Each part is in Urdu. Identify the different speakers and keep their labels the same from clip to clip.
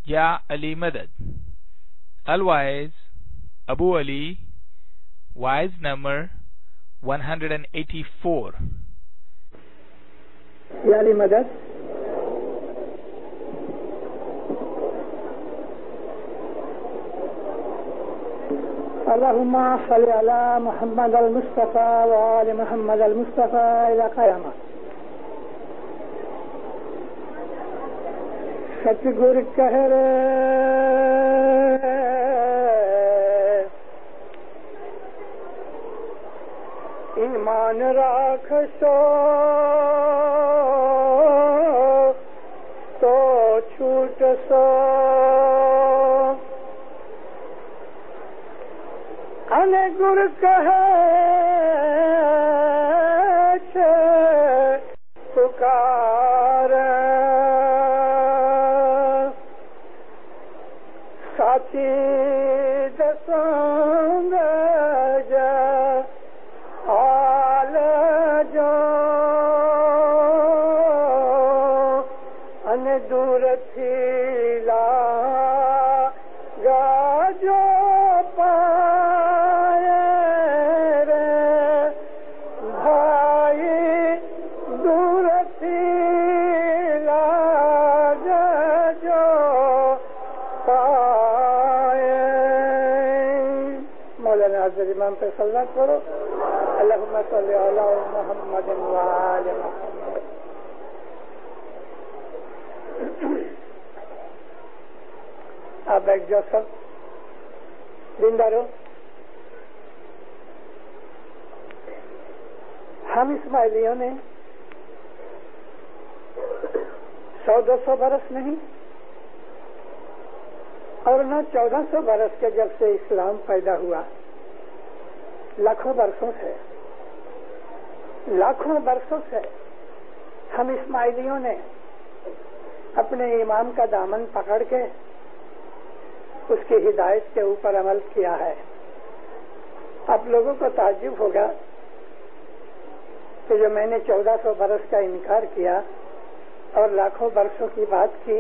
Speaker 1: یا علی مدد. Otherwise, Abu Ali, wise number 184.
Speaker 2: یا علی مدد. اللهم صل على محمد المصطفى وآل محمد المصطفى إلى قيامة. ستگور کہہ ایمان راکھ سو تو چھوٹ سو ان گر کہے پکار ساتھی دسنگ آل جو ان دور تھی لا گا جو پائے رے بھائی دور تھی لا گا جو پائے. مولانا حضرت امام پہ صلوات کرو. اللہم صلی علی محمد وآل محمد. آپ بیٹھ جاؤ سب دیندارو. ہم اسماعیلیوں نے 100-200 برس نہیں اور نہ 1400 برس کے جب سے اسلام پیدا ہوا، لاکھوں برسوں سے ہم اسماعیلیوں نے اپنے امام کا دامن پکڑ کے اس کی ہدایت کے اوپر عمل کیا ہے. آپ لوگوں کو تعجب ہوگا کہ جو میں نے 1400 برس کا انکار کیا اور لاکھوں برسوں کی بات کی،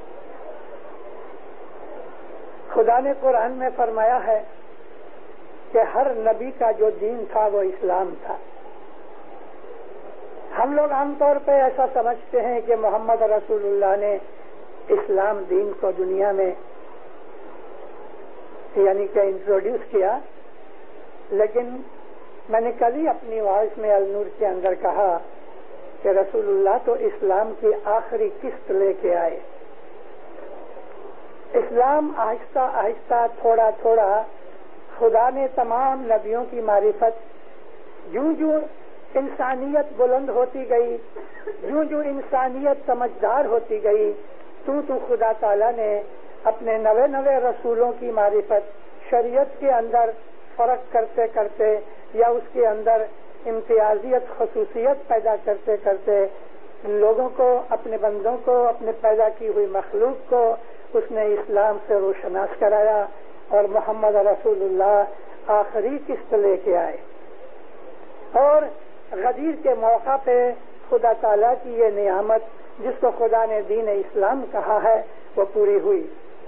Speaker 2: خدا نے قرآن میں فرمایا ہے کہ ہر نبی کا جو دین تھا وہ اسلام تھا. ہم لوگ عام طور پہ ایسا سمجھتے ہیں کہ محمد رسول اللہ نے اسلام دین کو دنیا میں یعنی کہ انٹروڈیوس کیا، لیکن میں نے کل ہی اپنی وائس میں النور کے اندر کہا کہ رسول اللہ تو اسلام کی آخری قسط لے کے آئے. اسلام آہستہ آہستہ تھوڑا تھوڑا خدا نے تمام نبیوں کی معرفت جوں جوں انسانیت بلند ہوتی گئی، جوں جوں انسانیت سمجھدار ہوتی گئی، تو خدا تعالیٰ نے اپنے نوے رسولوں کی معرفت شریعت کے اندر فرق کرتے کرتے یا اس کے اندر امتیازیت خصوصیت پیدا کرتے کرتے لوگوں کو، اپنے بندوں کو، اپنے پیدا کی ہوئی مخلوق کو اس نے اسلام سے روشناس کرایا اور محمد رسول اللہ آخری قسط لے کے آئے. اور غدیر کے موقع پہ خدا تعالیٰ کی یہ نعمت جس کو خدا نے دین اسلام کہا ہے وہ پوری ہوئی.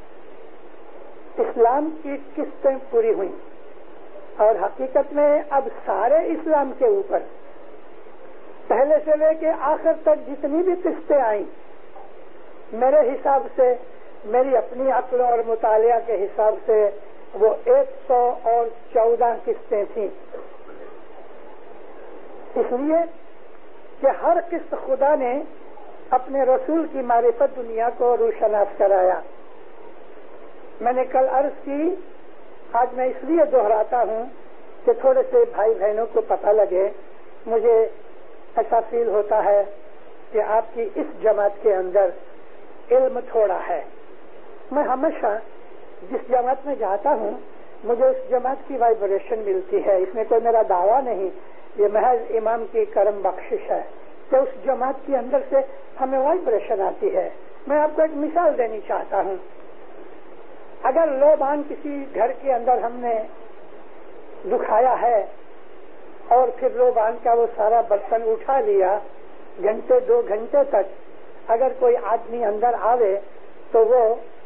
Speaker 2: اسلام کی قسطیں پوری ہوئیں اور حقیقت میں اب سارے اسلام کے اوپر پہلے سے لے کے آخر تک جتنی بھی قسطیں آئیں، میرے حساب سے، میری اپنی عقل اور مطالعہ کے حساب سے وہ 114 قسطیں تھیں. اس لیے کہ ہر قسط خدا نے اپنے رسول کی معرفت دنیا کو روشناس کرایا. میں نے کل عرض کی، آج میں اس لیے دہراتا ہوں کہ تھوڑے سے بھائی بہنوں کو پتہ لگے. مجھے ایسا فیل ہوتا ہے کہ آپ کی اس جماعت کے اندر علم تھوڑا ہے. میں ہمیشہ جس جماعت میں جاتا ہوں مجھے اس جماعت کی وائبریشن ملتی ہے. اس میں کوئی میرا دعویٰ نہیں، یہ محض امام کی کرم بخشش ہے کہ اس جماعت کے اندر سے ہمیں وائبریشن آتی ہے. میں آپ کو ایک مثال دینی چاہتا ہوں. اگر لوبان کسی گھر کے اندر ہم نے دکھایا ہے اور پھر لوبان کا وہ سارا برتن اٹھا لیا، گھنٹے 2 گھنٹے تک اگر کوئی آدمی اندر آوے تو وہ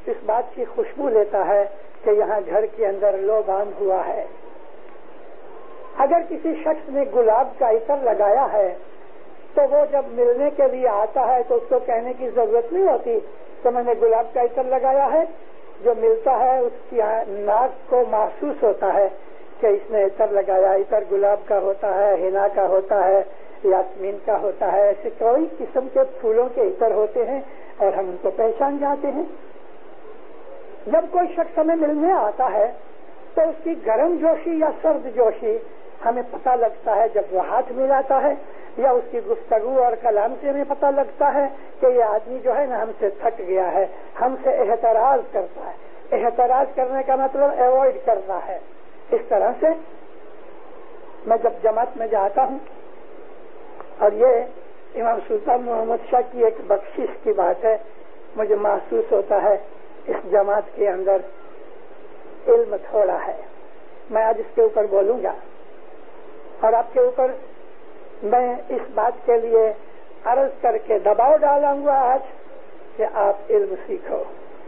Speaker 2: اس بات کی خوشبو لیتا ہے کہ یہاں گھر کے اندر لو باندھ ہوا ہے. اگر کسی شخص نے گلاب کا عطر لگایا ہے تو وہ جب ملنے کے لیے آتا ہے تو اس کو کہنے کی ضرورت نہیں ہوتی تو میں نے گلاب کا عطر لگایا ہے. جو ملتا ہے اس کی ناک کو محسوس ہوتا ہے کہ اس نے عطر لگایا. عطر گلاب کا ہوتا ہے, حنا کا ہوتا ہے, یاسمین کا ہوتا ہے, ایسے کوئی قسم کے پھولوں کے عطر ہوتے ہیں اور ہم ان کو پہچان جاتے ہیں. جب کوئی شخص ہمیں ملنے آتا ہے تو اس کی گرم جوشی یا سرد جوشی ہمیں پتہ لگتا ہے جب وہ ہاتھ ملاتا ہے, یا اس کی گفتگو اور کلام سے ہمیں پتہ لگتا ہے کہ یہ آدمی جو ہے نا ہم سے تھک گیا ہے, ہم سے احتراز کرتا ہے. احتراز کرنے کا مطلب ایوائڈ کرنا ہے. اس طرح سے میں جب جماعت میں جاتا ہوں, اور یہ امام سلطان محمد شاہ کی ایک بخشش کی بات ہے, مجھے محسوس ہوتا ہے اس جماعت کے اندر علم تھوڑا ہے. میں آج اس کے اوپر بولوں گا اور آپ کے اوپر میں اس بات کے لیے عرض کر کے دباؤ ڈالا ہوں آج کہ آپ علم سیکھو.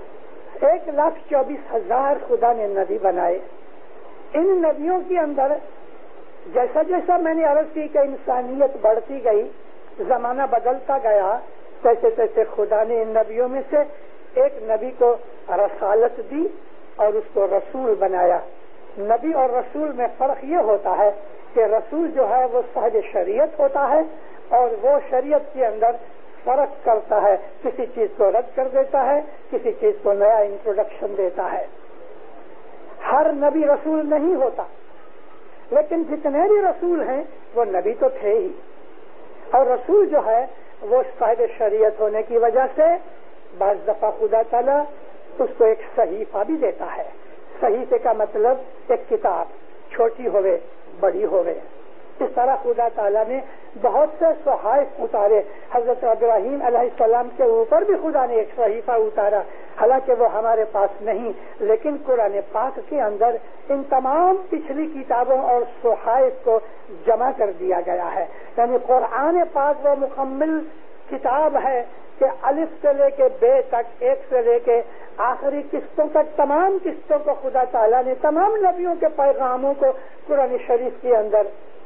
Speaker 2: 1,24,000 خدا نے نبی بنائے. ان نبیوں کے اندر جیسا جیسا میں نے عرض کی کہ انسانیت بڑھتی گئی, زمانہ بدلتا گیا, تیسے تیسے خدا نے ان نبیوں میں سے ایک نبی کو رسالت دی اور اس کو رسول بنایا. نبی اور رسول میں فرق یہ ہوتا ہے کہ رسول جو ہے وہ صاحب شریعت ہوتا ہے اور وہ شریعت کے اندر فرق کرتا ہے, کسی چیز کو رد کر دیتا ہے, کسی چیز کو نیا انٹروڈکشن دیتا ہے. ہر نبی رسول نہیں ہوتا, لیکن جتنے بھی رسول ہیں وہ نبی تو تھے ہی. اور رسول جو ہے وہ صاحب شریعت ہونے کی وجہ سے بعض دفعہ خدا تعالیٰ اس کو ایک صحیفہ بھی دیتا ہے. صحیفے کا مطلب ایک کتاب, چھوٹی ہوئے بڑی ہوئے. اس طرح خدا تعالیٰ نے بہت سے صحائف اتارے. حضرت ابراہیم علیہ السلام کے اوپر بھی خدا نے ایک صحیفہ اتارا, حالانکہ وہ ہمارے پاس نہیں, لیکن قرآن پاک کے اندر ان تمام پچھلی کتابوں اور صحائف کو جمع کر دیا گیا ہے. یعنی قرآن پاک وہ مکمل کتاب ہے کہ الف سے لے کے بے تک, ایک سے لے کے آخری قسطوں تک, تمام قسطوں کو خدا تعالیٰ نے تمام نبیوں کے پیغاموں کو قرآن شریف کے اندر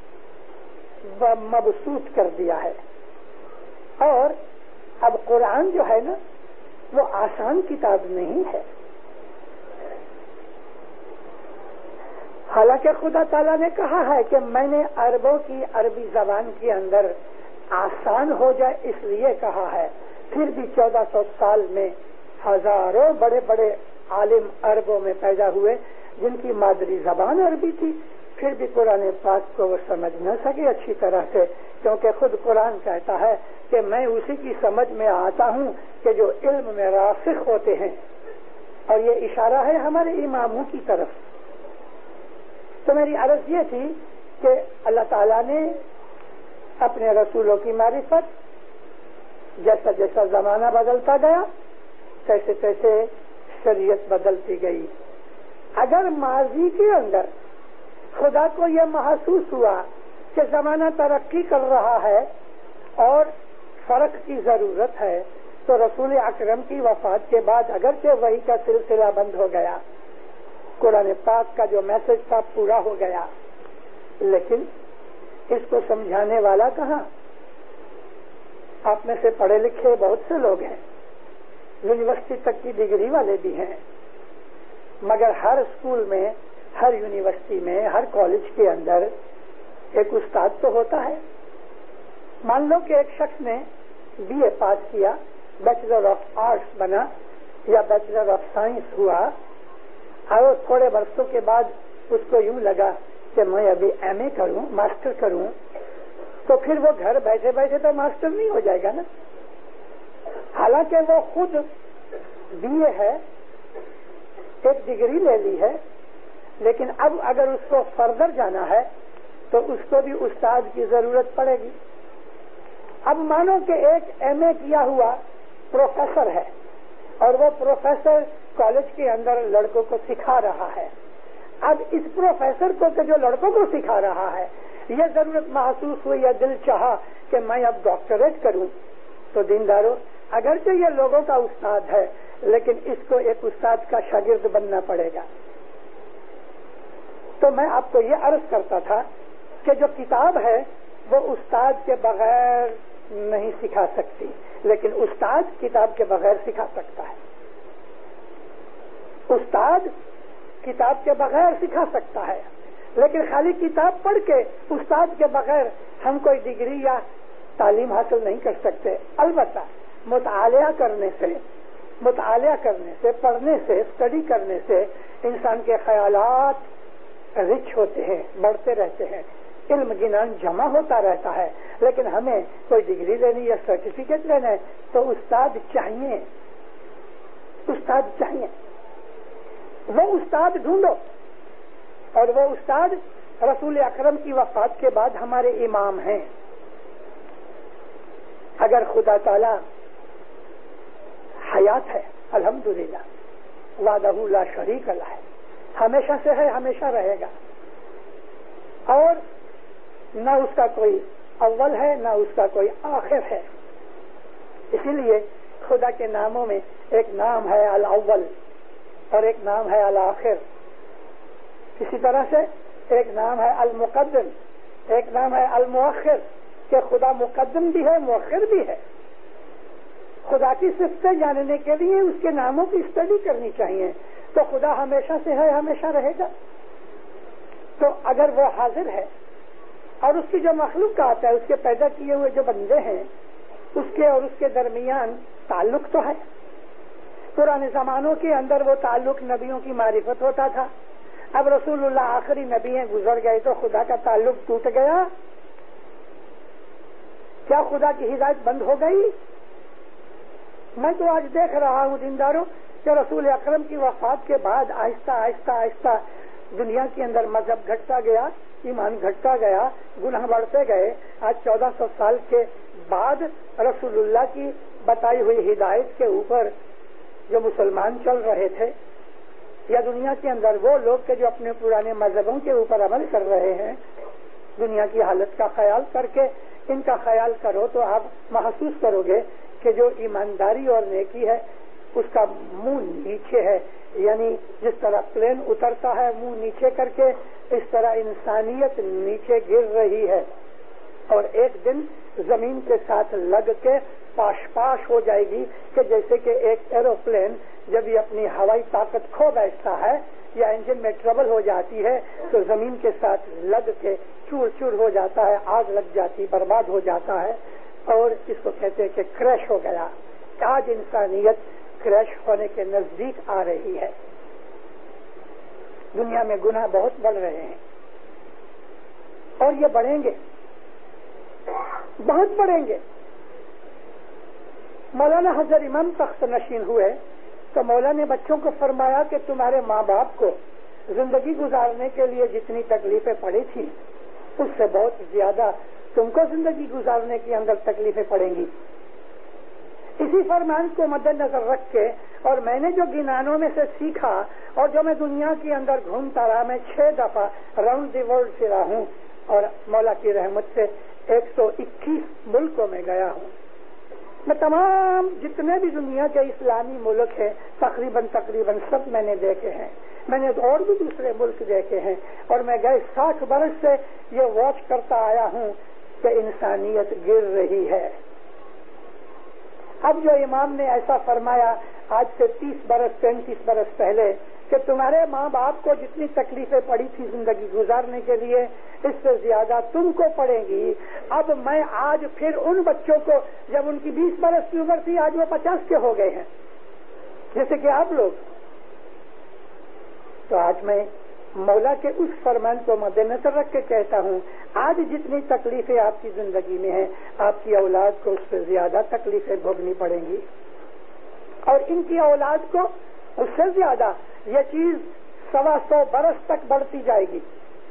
Speaker 2: مبسوط کر دیا ہے. اور اب قرآن جو ہے نا وہ آسان کتاب نہیں ہے. حالانکہ خدا تعالیٰ نے کہا ہے کہ میں نے عربوں کی عربی زبان کے اندر آسان ہو جائے اس لیے کہا ہے. پھر بھی 1400 سال میں ہزاروں بڑے بڑے عالم عربوں میں پیدا ہوئے جن کی مادری زبان عربی تھی, پھر بھی قرآن پاک کو وہ سمجھ نہ سکے اچھی طرح سے, کیونکہ خود قرآن کہتا ہے کہ میں اسی کی سمجھ میں آتا ہوں کہ جو علم میں راسخ ہوتے ہیں. اور یہ اشارہ ہے ہمارے اماموں کی طرف. تو میری عرض یہ تھی کہ اللہ تعالیٰ نے اپنے رسولوں کی معرفت جیسا جیسا زمانہ بدلتا گیا تیسے تیسے شریعت بدلتی گئی. اگر ماضی کے اندر خدا کو یہ محسوس ہوا کہ زمانہ ترقی کر رہا ہے اور فرق کی ضرورت ہے تو رسول اکرم کی وفات کے بعد اگرچہ وحی کا سلسلہ بند ہو گیا, قرآن پاک کا جو میسج تھا پورا ہو گیا, لیکن اس کو سمجھانے والا کہاں؟ آپ میں سے پڑھے لکھے بہت سے لوگ ہیں, یونیورسٹی تک کی ڈگری والے بھی ہیں, مگر ہر اسکول میں, ہر یونیورسٹی میں, ہر کالج کے اندر ایک استاد تو ہوتا ہے. مان لو کہ ایک شخص نے BA پاس کیا, بیچلر آف آرٹس بنا یا بیچلر آف سائنس ہوا, اور تھوڑے برسوں کے بعد اس کو یوں لگا کہ میں ابھی MA کروں, ماسٹر کروں, تو پھر وہ گھر بیٹھے بیٹھے تو ماسٹر نہیں ہو جائے گا نا. حالانکہ وہ خود BA ہے, ایک ڈگری لے لی ہے, لیکن اب اگر اس کو فردر جانا ہے تو اس کو بھی استاد کی ضرورت پڑے گی. اب مانو کہ ایک MA کیا ہوا پروفیسر ہے اور وہ پروفیسر کالج کے اندر لڑکوں کو سکھا رہا ہے. اب اس پروفیسر کو کہ جو لڑکوں کو سکھا رہا ہے یہ ضرورت محسوس ہوئی یا دل چاہا کہ میں اب ڈاکٹریٹ کروں, تو دینداروں اگرچہ یہ لوگوں کا استاد ہے لیکن اس کو ایک استاد کا شاگرد بننا پڑے گا. تو میں آپ کو یہ عرض کرتا تھا کہ جو کتاب ہے وہ استاد کے بغیر نہیں سکھا سکتی، لیکن استاد کتاب کے بغیر سکھا سکتا ہے. استاد کتاب کے بغیر سکھا سکتا ہے، لیکن خالی کتاب پڑھ کے استاد کے بغیر ہم کوئی ڈگری یا تعلیم حاصل نہیں کر سکتے. البتہ مطالعہ کرنے سے پڑھنے سے اسٹڈی کرنے سے انسان کے خیالات رچ ہوتے ہیں، بڑھتے رہتے ہیں، علم گنان جمع ہوتا رہتا ہے. لیکن ہمیں کوئی ڈگری لینی یا سرٹیفکیٹ لینا ہے تو استاد چاہیے. وہ استاد ڈھونڈو، اور وہ استاد رسول اکرم کی وفات کے بعد ہمارے امام ہیں. اگر خدا تعالی حیات ہے الحمدللہ، وحدہ لا شریک لہ ہے، ہمیشہ سے ہے، ہمیشہ رہے گا، اور نہ اس کا کوئی اول ہے نہ اس کا کوئی آخر ہے. اسی لیے خدا کے ناموں میں ایک نام ہے الاول اور ایک نام ہے الآخر. اسی طرح سے ایک نام ہے المقدم، ایک نام ہے المؤخر، کہ خدا مقدم بھی ہے مؤخر بھی ہے. خدا کی صفتیں جاننے کے لیے اس کے ناموں کی اسٹڈی کرنی چاہیے. تو خدا ہمیشہ سے ہے، ہمیشہ رہے گا. تو اگر وہ حاضر ہے اور اس کی جو مخلوقات ہے، اس کے پیدا کیے ہوئے جو بندے ہیں، اس کے اور اس کے درمیان تعلق تو ہے. پرانے زمانوں کے اندر وہ تعلق نبیوں کی معرفت ہوتا تھا. اب رسول اللہ آخری نبی ہیں، گزر گئے تو خدا کا تعلق ٹوٹ گیا. کیا خدا کی ہدایت بند ہو گئی؟ میں تو آج دیکھ رہا ہوں دینداروں کہ رسول اکرم کی وفات کے بعد آہستہ آہستہ آہستہ دنیا کے اندر مذہب گھٹتا گیا، ایمان گھٹتا گیا، گناہ بڑھتے گئے. آج 1400 سال کے بعد رسول اللہ کی بتائی ہوئی ہدایت کے اوپر جو مسلمان چل رہے تھے، یا دنیا کے اندر وہ لوگ کہ جو اپنے پرانے مذہبوں کے اوپر عمل کر رہے ہیں، دنیا کی حالت کا خیال کر کے ان کا خیال کرو تو آپ محسوس کرو گے کہ جو ایمانداری اور نیکی ہے اس کا منہ نیچے ہے. یعنی جس طرح پلین اترتا ہے منہ نیچے کر کے، اس طرح انسانیت نیچے گر رہی ہے، اور ایک دن زمین کے ساتھ لگ کے پاش ہو جائے گی. کہ جیسے کہ ایک ایروپلین جب یہ اپنی ہوائی طاقت کھو بیٹھتا ہے یا انجن میں ٹربل ہو جاتی ہے تو زمین کے ساتھ لگ کے چور چور ہو جاتا ہے، آگ لگ جاتی، برباد ہو جاتا ہے، اور اس کو کہتے ہیں کہ کریش ہو گیا. آج انسانیت کریش ہونے کے نزدیک آ رہی ہے. دنیا میں گناہ بہت بڑھ رہے ہیں، اور یہ بڑھیں گے، بہت بڑھیں گے. مولانا حضرت امام تخت نشین ہوئے تو مولا نے بچوں کو فرمایا کہ تمہارے ماں باپ کو زندگی گزارنے کے لیے جتنی تکلیفیں پڑی تھی اس سے بہت زیادہ تم کو زندگی گزارنے کے اندر تکلیفیں پڑیں گی. اسی فرمان کو مد نظر رکھ کے اور میں نے جو گنانوں میں سے سیکھا اور جو میں دنیا کے اندر گھومتا رہا، میں 6 دفعہ راؤنڈ دی ورلڈ پھرا ہوں اور مولا کی رحمت سے 121 ملکوں میں گیا ہوں. میں تمام جتنے بھی دنیا کے اسلامی ملک ہیں تقریباً سب میں نے دیکھے ہیں. میں نے اور بھی دوسرے ملک دیکھے ہیں، اور میں گئے 60 برس سے یہ واچ کرتا آیا ہوں کہ انسانیت گر رہی ہے. اب جو امام نے ایسا فرمایا آج سے 30 برس 35 برس پہلے کہ تمہارے ماں باپ کو جتنی تکلیفیں پڑی تھی زندگی گزارنے کے لیے اس سے زیادہ تم کو پڑے گی. اب میں آج پھر ان بچوں کو، جب ان کی 20 برس کی عمر تھی آج وہ 50 کے ہو گئے ہیں جیسے کہ آپ لوگ، تو آج میں مولا کے اس فرمان کو مد نظر رکھ کے کہتا ہوں آج جتنی تکلیفیں آپ کی زندگی میں ہیں آپ کی اولاد کو اس سے زیادہ تکلیفیں بھوگنی پڑیں گی، اور ان کی اولاد کو اس سے زیادہ. یہ چیز 125 برس تک بڑھتی جائے گی،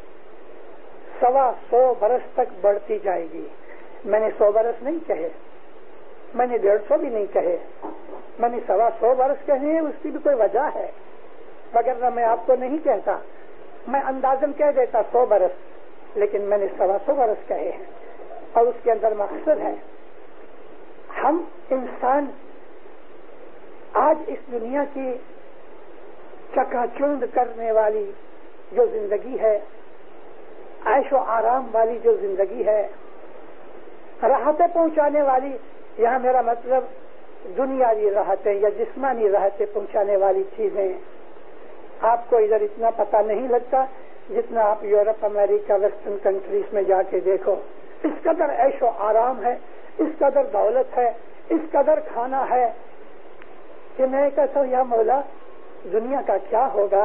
Speaker 2: 125 برس تک بڑھتی جائے گی. میں نے 100 برس نہیں کہے، میں نے 150 بھی نہیں کہے، میں نے 125 برس کہے ہیں. اس کی بھی کوئی وجہ ہے، وگرنہ میں آپ کو نہیں کہتا. میں اندازن کہہ دیتا 100 برس، لیکن میں نے 125 برس کہے ہیں. اور اس کے اندر مقصد ہے ہم انسان آج اس دنیا کی چکا چوند کرنے والی جو زندگی ہے، عیش و آرام والی جو زندگی ہے، راحتیں پہنچانے والی، یہاں میرا مطلب دنیاوی راحتیں یا جسمانی راحتیں پہنچانے والی چیزیں، آپ کو ادھر اتنا پتہ نہیں لگتا جتنا آپ یورپ، امریکہ، ویسٹرن کنٹریز میں جا کے دیکھو. اس قدر عیش و آرام ہے، اس قدر دولت ہے، اس قدر کھانا ہے کہ میں کہتا ہوں یا مولا دنیا کا کیا ہوگا.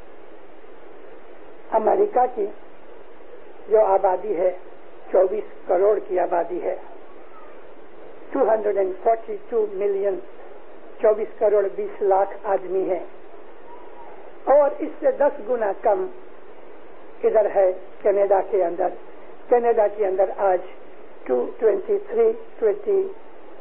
Speaker 2: امریکہ کی جو آبادی ہے 24 کروڑ کی آبادی ہے، 242 ملین، 24 کروڑ 20 لاکھ آدمی ہے، اور اس سے 10 گنا کم ادھر ہے کینیڈا کے اندر. کینیڈا کے اندر آج 23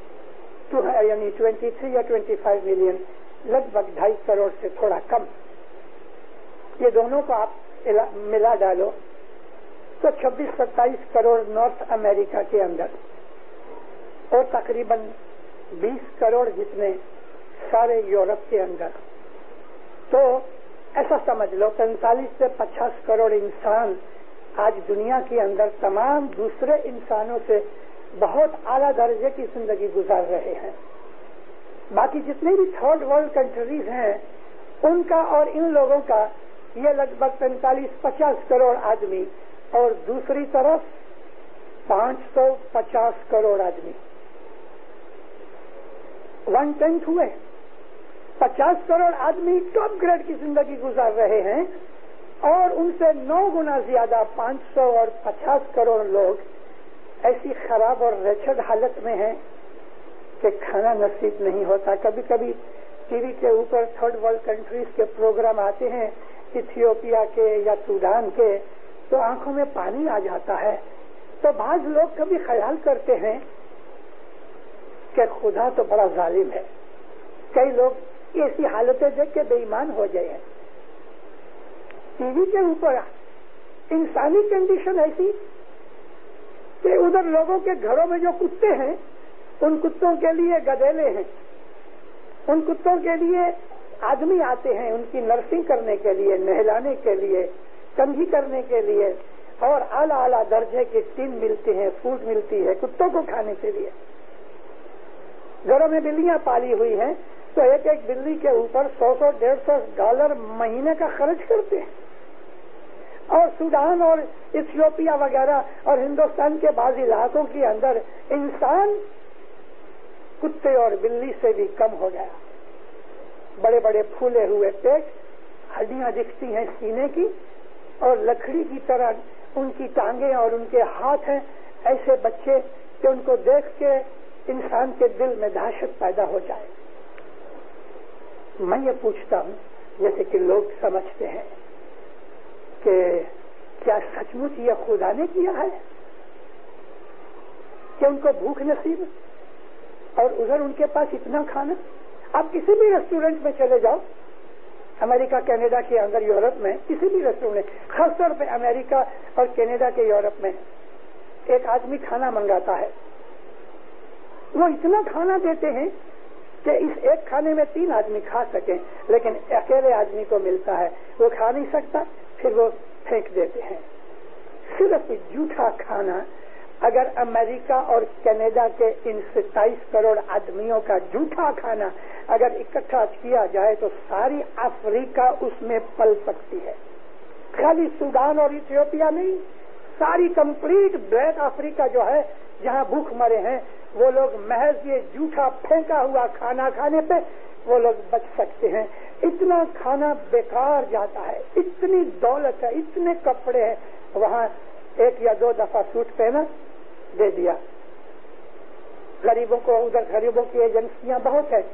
Speaker 2: یا 25 ملین، لگ بھگ 2.5 کروڑ سے تھوڑا کم. یہ دونوں کو آپ ملا ڈالو تو 26-27 کروڑ نارتھ امریکہ کے اندر، اور تقریباً 20 کروڑ جتنے سارے یورپ کے اندر. تو ایسا سمجھ لو 45 سے 50 کروڑ انسان آج دنیا کے اندر تمام دوسرے انسانوں سے بہت اعلیٰ درجے کی زندگی گزار رہے ہیں. باقی جتنے بھی تھرڈ ورلڈ کنٹریز ہیں ان کا اور ان لوگوں کا یہ لگ بھگ 45-50 کروڑ آدمی، اور دوسری طرف 550 کروڑ آدمی، 1/10 ہوئے. 50 کروڑ آدمی ٹاپ گریڈ کی زندگی گزار رہے ہیں، اور ان سے 9 گنا زیادہ 500 اور 50 کروڑ لوگ ایسی خراب اور ریچڈ حالت میں ہیں کہ کھانا نصیب نہیں ہوتا. کبھی کبھی ٹی وی کے اوپر تھرڈ ورلڈ کنٹریز کے پروگرام آتے ہیں، ایتھیوپیا کے یا سوڈان کے، تو آنکھوں میں پانی آ جاتا ہے. تو بعض لوگ کبھی خیال کرتے ہیں کہ خدا تو بڑا ظالم ہے. کئی لوگ ایسی حالتیں دیکھ کے بے ایمان ہو گئے ہیں. ٹی وی کے اوپر انسانی کنڈیشن ایسی کہ ادھر لوگوں کے گھروں میں جو کتے ہیں ان کتوں کے لیے گدیلے ہیں، ان کتوں کے لیے آدمی آتے ہیں ان کی نرسنگ کرنے کے لیے، نہلانے کے لیے، کنگھی کرنے کے لیے، اور اعلیٰ اعلیٰ درجے کے ٹین ملتے ہیں، فوڈ ملتی ہے کتوں کو کھانے کے لیے. گھروں میں بلیاں پالی ہوئی ہیں تو ایک ایک بلی کے اوپر $100-150 مہینے کا خرچ کرتے ہیں. اور سوڈان اور ایتھیوپیا وغیرہ اور ہندوستان کے بعض علاقوں کے اندر انسان کتے اور بلی سے بھی کم ہو گیا. بڑے بڑے پھولے ہوئے پیٹ، ہڈیاں دکھتی ہیں سینے کی، اور لکڑی کی طرح ان کی ٹانگیں اور ان کے ہاتھ ہیں. ایسے بچے کہ ان کو دیکھ کے انسان کے دل میں دہشت پیدا ہو جائے. میں یہ پوچھتا ہوں، جیسے کہ لوگ سمجھتے ہیں کہ کیا سچ مچ یہ خدا نے کیا ہے کہ ان کو بھوک نصیب اور ادھر ان کے پاس اتنا کھانا؟ آپ کسی بھی ریسٹورینٹ میں چلے جاؤ، امریکہ، کینیڈا کے اندر، یورپ میں کسی بھی ریسٹورینٹ، خاص طور پہ امریکہ اور کینیڈا کے یورپ میں ایک آدمی کھانا منگاتا ہے، وہ اتنا کھانا دیتے ہیں کہ اس ایک کھانے میں 3 آدمی کھا سکیں، لیکن اکیلے آدمی کو ملتا ہے، وہ کھا نہیں سکتا، پھر وہ پھینک دیتے ہیں. صرف جھوٹا کھانا اگر امریکہ اور کینیڈا کے ان 27 کروڑ آدمیوں کا جھوٹا کھانا اگر اکٹھا کیا جائے تو ساری افریقہ اس میں پل سکتی ہے. خالی سوڈان اور ایتھیوپیا نہیں، ساری کمپلیٹ بلیک افریقہ جو ہے جہاں بھوک مرے ہیں، وہ لوگ محض یہ جھوٹا پھینکا ہوا کھانا کھانے پہ وہ لوگ بچ سکتے ہیں. اتنا کھانا بیکار جاتا ہے، اتنی دولت ہے، اتنے کپڑے ہیں، وہاں 1 یا 2 دفعہ سوٹ پہنا دے دیا. غریبوں کو، ادھر غریبوں کی ایجنسیاں بہت ہیں،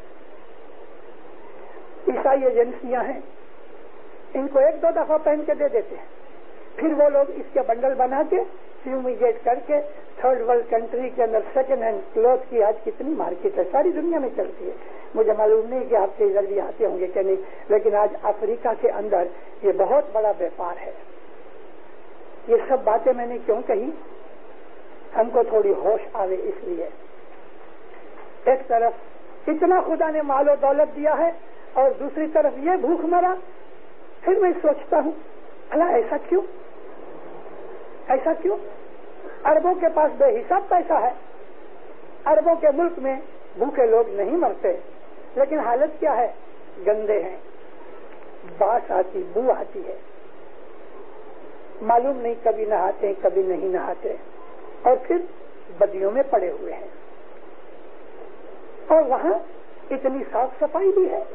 Speaker 2: عیسائی ایجنسیاں ہیں، ان کو 1-2 دفعہ پہن کے دے دیتے ہیں، پھر وہ لوگ اس کے بنڈل بنا کے فیومیگیٹ کر کے تھرڈ ورلڈ کنٹری کے اندر سیکنڈ ہینڈ کلوتھ کی آج کتنی مارکیٹ ہے، ساری دنیا میں چلتی ہے. مجھے معلوم نہیں کہ آپ کے ادھر بھی آتے ہوں گے کہ نہیں، لیکن آج افریقہ کے اندر یہ بہت بڑا بیپار ہے. یہ سب باتیں میں نے کیوں کہی؟ ہم کو تھوڑی ہوش آوے اس لیے. ایک طرف اتنا خدا نے مال و دولت دیا ہے اور دوسری طرف یہ بھوک مرا. پھر میں سوچتا ہوں اللہ ایسا کیوں؟ ایسا کیوں؟ اربوں کے پاس بے حساب پیسہ ہے، اربوں کے ملک میں بھوکے لوگ نہیں مرتے، لیکن حالت کیا ہے؟ گندے ہیں، باس آتی، بو آتی ہے، معلوم نہیں کبھی نہاتے کبھی نہیں نہاتے، اور پھر بدیوں میں پڑے ہوئے ہیں. اور وہاں اتنی صاف صفائی بھی ہے.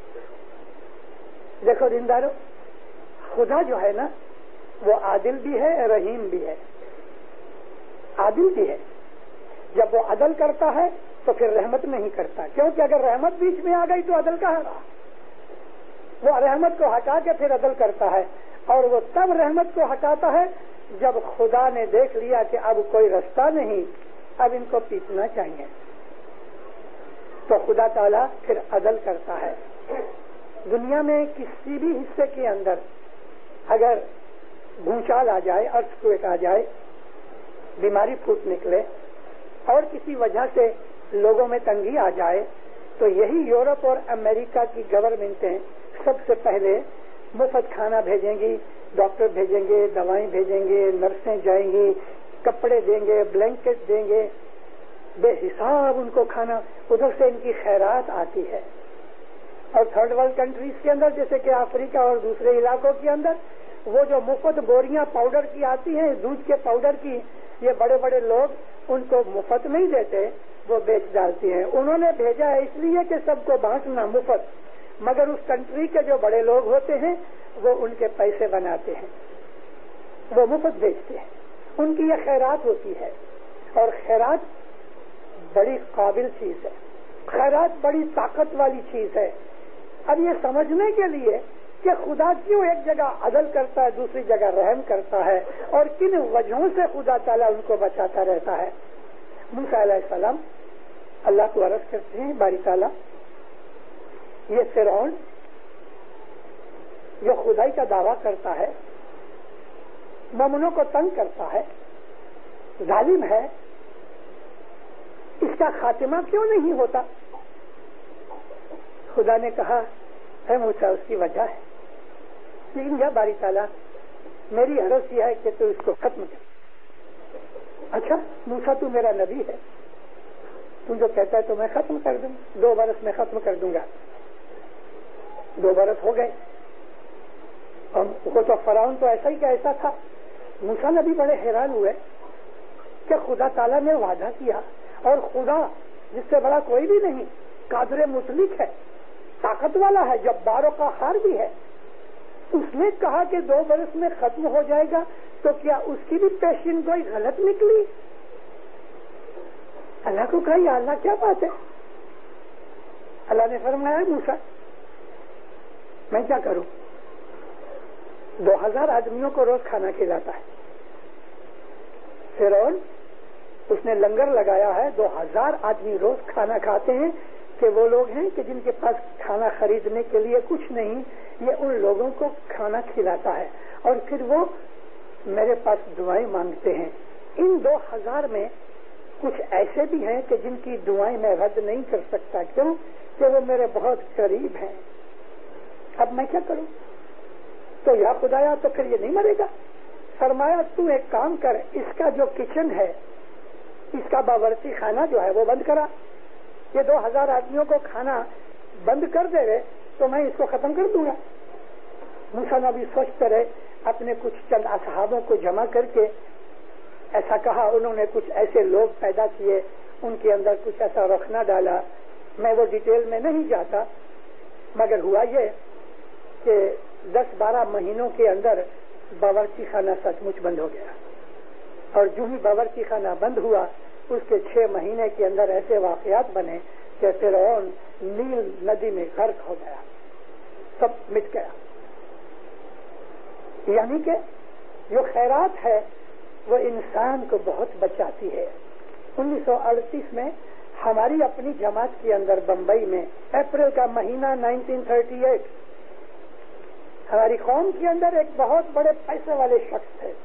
Speaker 2: دیکھو دیندارو، خدا جو ہے نا وہ عادل بھی ہے، رحیم بھی ہے. عادل بھی ہے، جب وہ عدل کرتا ہے تو پھر رحمت نہیں کرتا، کیونکہ اگر رحمت بیچ میں آ گئی تو عدل کہاں رہا. وہ رحمت کو ہٹا کے پھر عدل کرتا ہے، اور وہ تب رحمت کو ہٹاتا ہے جب خدا نے دیکھ لیا کہ اب کوئی رستہ نہیں، اب ان کو پیٹنا چاہیے، تو خدا تعالیٰ پھر عدل کرتا ہے. دنیا میں کسی بھی حصے کے اندر اگر بھونچال آ جائے، ارتھکویک آ جائے، بیماری پھوٹ نکلے اور کسی وجہ سے لوگوں میں تنگی آ جائے، تو یہی یورپ اور امریکہ کی گورنمنٹیں سب سے پہلے مفت کھانا بھیجیں گی، ڈاکٹر بھیجیں گے، دوائیں بھیجیں گے، نرسیں جائیں گی، کپڑے دیں گے، بلینکٹ دیں گے، بے حساب ان کو کھانا، ادھر سے ان کی خیرات آتی ہے. اور تھرڈ ورلڈ کنٹریز کے اندر جیسے کہ افریقہ اور دوسرے علاقوں کے اندر وہ جو مفت بوریاں پاؤڈر کی آتی ہیں، دودھ کے پاؤڈر کی، یہ بڑے بڑے لوگ ان کو مفت نہیں دیتے، وہ بیچ ڈالتی ہیں. انہوں نے بھیجا ہے اس لیے کہ سب کو بانٹنا مفت، مگر اس کنٹری کے جو بڑے لوگ ہوتے ہیں وہ ان کے پیسے بناتے ہیں، وہ مفت بیچتے ہیں. ان کی یہ خیرات ہوتی ہے، اور خیرات بڑی قابل چیز ہے، خیرات بڑی طاقت والی چیز ہے. اب یہ سمجھنے کے لیے کہ خدا کیوں ایک جگہ عدل کرتا ہے، دوسری جگہ رحم کرتا ہے، اور کن وجہوں سے خدا تعالیٰ ان کو بچاتا رہتا ہے. موسیٰ علیہ السلام اللہ کو عرض کرتے ہیں، باری تعالیٰ یہ فرعون جو خدائی کا دعویٰ کرتا ہے، مومنوں کو تنگ کرتا ہے، ظالم ہے، اس کا خاتمہ کیوں نہیں ہوتا؟ خدا نے کہا ہے موسیٰ اس کی وجہ ہے، لیکن یا باری تعالیٰ میری عرض یہ ہے کہ تو اس کو ختم کر. اچھا موسیٰ تو میرا نبی ہے، تو جو کہتا ہے تو میں ختم کر دوں، 2 برس میں ختم کر دوں گا. 2 برس ہو گئے، اور وہ تو فرعون تو ایسا ہی کا ایسا تھا. موسیٰ نبی بڑے حیران ہوئے کہ خدا تعالیٰ نے وعدہ کیا، اور خدا جس سے بڑا کوئی بھی نہیں، قادر مطلق ہے، طاقت والا ہے، جبار و قہار بھی ہے. اس نے کہا کہ 2 برس میں ختم ہو جائے گا، تو کیا اس کی بھی پیشن گوئی غلط نکلی؟ اللہ کو کہا یا اللہ کیا بات ہے؟ اللہ نے فرمایا موسیٰ میں کیا کروں؟ 2000 آدمیوں کو روز کھانا کھلاتا ہے فرعون، اس نے لنگر لگایا ہے، 2000 آدمی روز کھانا کھاتے ہیں. کہ وہ لوگ ہیں کہ جن کے پاس کھانا خریدنے کے لیے کچھ نہیں، یہ ان لوگوں کو کھانا کھلاتا ہے، اور پھر وہ میرے پاس دعائیں مانگتے ہیں. ان 2000 میں کچھ ایسے بھی ہیں کہ جن کی دعائیں میں رد نہیں کر سکتا، کیوں کہ وہ میرے بہت قریب ہیں. اب میں کیا کروں؟ تو یا خدایا تو پھر یہ نہیں مرے گا. فرمایا تو ایک کام کر، اس کا جو کچن ہے، اس کا باورچی خانہ جو ہے وہ بند کرا. یہ 2000 آدمیوں کو کھانا بند کر دے رہے تو میں اس کو ختم کر دوں گا. موسیٰ نبی سوچتے رہے، اپنے کچھ چند اصحابوں کو جمع کر کے ایسا کہا. انہوں نے کچھ ایسے لوگ پیدا کیے، ان کے اندر کچھ ایسا رکھنا ڈالا. میں وہ ڈیٹیل میں نہیں جاتا، مگر ہوا یہ کہ 10-12 مہینوں کے اندر باورچی خانہ سچ مچ بند ہو گیا. اور جو ہی باورچی خانہ بند ہوا، اس کے 6 مہینے کے اندر ایسے واقعات بنے کہ فرعون نیل ندی میں غرق ہو گیا، سب مٹ گیا. یعنی کہ جو خیرات ہے وہ انسان کو بہت بچاتی ہے. 1938 میں ہماری اپنی جماعت کے اندر بمبئی میں اپریل کا مہینہ 1938 ہماری قوم کے اندر ایک بہت بڑے پیسے والے شخص تھے،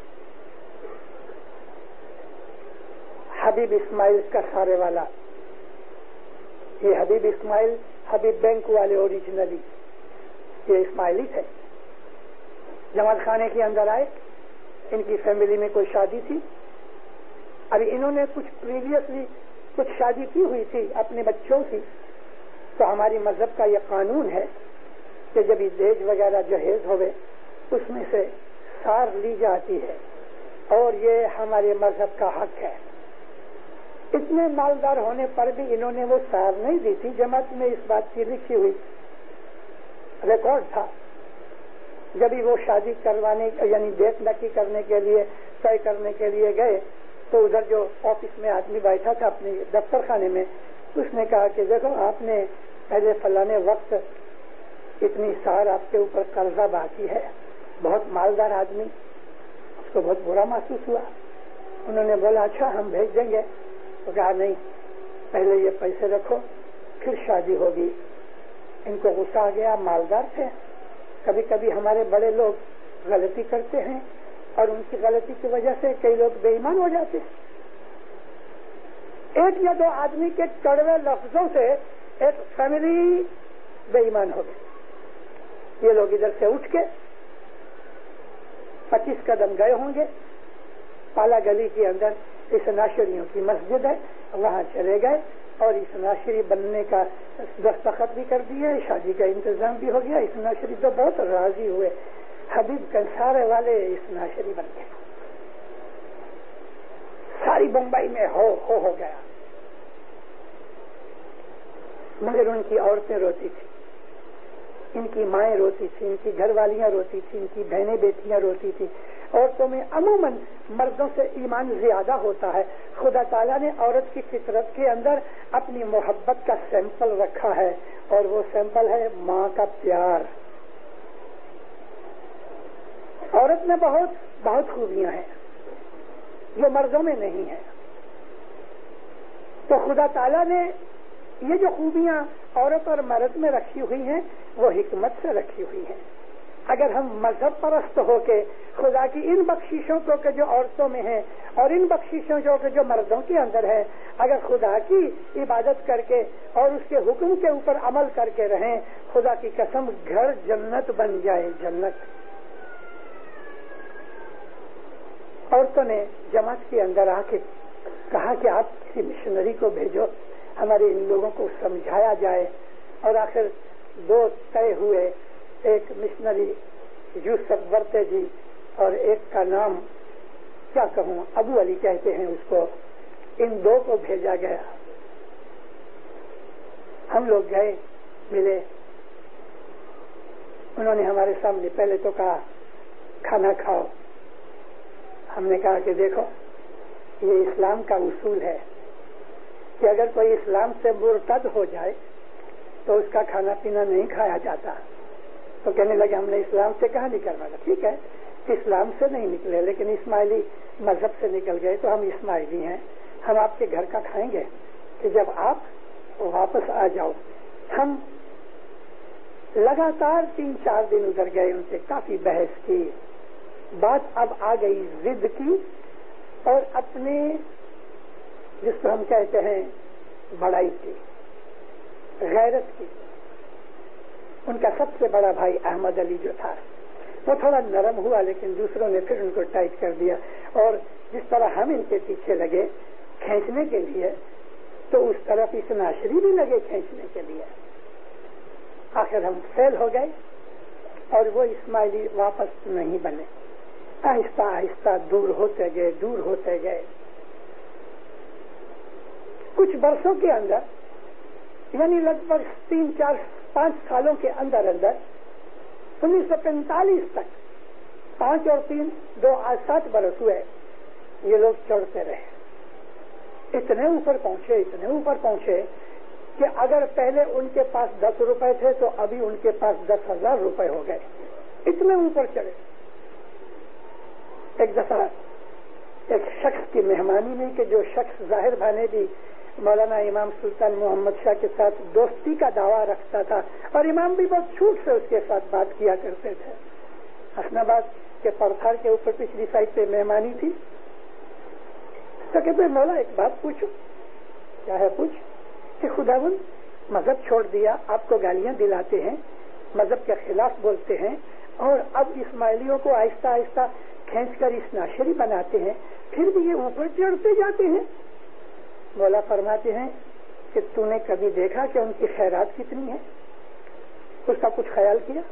Speaker 2: حبیب اسماعیل کا سارے والا. یہ حبیب اسماعیل حبیب بینک والے اوریجنلی یہ اسماعیلی تھے. جماعت خانے کے اندر آئے, ان کی فیملی میں کوئی شادی تھی. ابھی انہوں نے کچھ پریویسلی کچھ شادی کی ہوئی تھی اپنے بچوں کی. تو ہماری مذہب کا یہ قانون ہے کہ جب دیج وغیرہ جہیز ہوئے اس میں سے سار لی جاتی ہے, اور یہ ہمارے مذہب کا حق ہے. اتنے مالدار ہونے پر بھی انہوں نے وہ سار نہیں دی تھی. جماعت میں اس بات کی لکھی ہوئی ریکارڈ تھا. جب ہی وہ شادی کروانے یعنی ڈیٹ نکی کرنے کے لیے طے کرنے کے لیے گئے تو ادھر جو آفس میں آدمی بیٹھا تھا اپنے دفتر خانے میں, اس نے کہا کہ دیکھو آپ نے پہلے فلانے وقت اتنی سار آپ کے اوپر قرضہ باقی ہے. بہت مالدار آدمی, اس کو بہت برا محسوس ہوا. انہوں نے بولا اچھا ہم بھیج دیں گے. تو کہا نہیں, پہلے یہ پیسے رکھو پھر شادی ہوگی. ان کو غصہ آ گیا. مالدار تھے. کبھی کبھی ہمارے بڑے لوگ غلطی کرتے ہیں اور ان کی غلطی کی وجہ سے کئی لوگ بے ایمان ہو جاتے ہیں. ایک یا دو آدمی کے کڑوے لفظوں سے ایک فیملی بے ایمان ہو گئی. یہ لوگ ادھر سے اٹھ کے 25 قدم گئے ہوں گے. پالا گلی کے اندر اسناشریوں کی مسجد ہے, وہاں چلے گئے اور اسناشری بننے کا دستخط بھی کر دیا. شادی کا انتظام بھی ہو گیا. اسناشری تو بہت راضی ہوئے. حبیب کنسارے والے اسناشری بن گئے. ساری بمبئی میں ہو گیا. مگر ان کی عورتیں روتی تھی, ان کی مائیں روتی تھی, ان کی گھر والیاں روتی تھی, ان کی بہنیں بیٹیاں روتی تھی. عورتوں میں عموماً مردوں سے ایمان زیادہ ہوتا ہے. خدا تعالیٰ نے عورت کی فطرت کے اندر اپنی محبت کا سیمپل رکھا ہے, اور وہ سیمپل ہے ماں کا پیار. عورت میں بہت خوبیاں ہیں جو مردوں میں نہیں ہیں. تو خدا تعالیٰ نے یہ جو خوبیاں عورت اور مرد میں رکھی ہوئی ہیں وہ حکمت سے رکھی ہوئی ہیں. اگر ہم مذہب پرست ہو کے خدا کی ان بخششوں کو کہ جو عورتوں میں ہیں اور ان بخششوں کو کہ جو مردوں کے اندر ہے, اگر خدا کی عبادت کر کے اور اس کے حکم کے اوپر عمل کر کے رہیں, خدا کی قسم گھر جنت بن جائے. جنت. عورتوں نے جماعت کے اندر آ کے کہا کہ آپ کسی مشنری کو بھیجو, ہمارے ان لوگوں کو سمجھایا جائے. اور آخر 2 طے ہوئے. ایک مشنری یوسف ورتے جی اور ایک کا نام کیا کہوں ابو علی کہتے ہیں اس کو. ان 2 کو بھیجا گیا. ہم لوگ گئے, ملے. انہوں نے ہمارے سامنے پہلے تو کہا کھانا کھاؤ. ہم نے کہا کہ دیکھو یہ اسلام کا اصول ہے کہ اگر کوئی اسلام سے مرتد ہو جائے تو اس کا کھانا پینا نہیں کھایا جاتا. تو کہنے لگے ہم نے اسلام سے کہاں نکلنا تھا. ٹھیک ہے, اسلام سے نہیں نکلے لیکن اسماعیلی مذہب سے نکل گئے تو ہم اسماعیلی ہیں. ہم آپ کے گھر کا کھائیں گے کہ جب آپ واپس آ جاؤ. ہم لگاتار 3-4 دن ادھر گئے, ان سے کافی بحث کی. بات اب آ گئی ضد کی اور اپنے جس کو ہم کہتے ہیں بڑائی کی, غیرت کی. ان کا سب سے بڑا بھائی احمد علی جو تھا وہ تھوڑا نرم ہوا, لیکن دوسروں نے پھر ان کو ٹائٹ کر دیا. اور جس طرح ہم ان کے پیچھے لگے کھینچنے کے لیے تو اس طرف اسناشری بھی لگے کھینچنے کے لیے. آخر ہم فیل ہو گئے اور وہ اسماعیلی واپس نہیں بنے. آہستہ آہستہ دور ہوتے گئے. کچھ برسوں کے اندر یعنی لگ بھگ 3-4-5 سالوں کے اندر 1945 تک 5 اور 3 2 7 برس ہوئے. یہ لوگ چڑھتے رہے. اتنے اوپر پہنچے کہ اگر پہلے ان کے پاس 10 روپے تھے تو ابھی ان کے پاس 10,000 روپے ہو گئے. اتنے اوپر چڑھے. ایک دفعہ ایک شخص کی مہمانی میں کہ جو شخص ظاہر بھانے بھی مولانا امام سلطان محمد شاہ کے ساتھ دوستی کا دعویٰ رکھتا تھا اور امام بھی بہت چھوٹ سے اس کے ساتھ بات کیا کرتے تھے. حسن آباد کے پرتھار کے اوپر پچھلی سائڈ پہ مہمانی تھی. تو کہتے مولا ایک بات پوچھو. کیا ہے؟ پوچھ. کہ خداوند مذہب چھوڑ دیا، آپ کو گالیاں دلاتے ہیں، مذہب کے خلاف بولتے ہیں، اور اب اسماعیلیوں کو آہستہ آہستہ کھینچ کر اثناعشری بناتے ہیں، پھر بھی یہ اوپر چڑھتے جاتے ہیں۔ مولا فرماتے ہیں کہ تو نے کبھی دیکھا کہ ان کی خیرات کتنی ہے؟ اس کا کچھ خیال کیا؟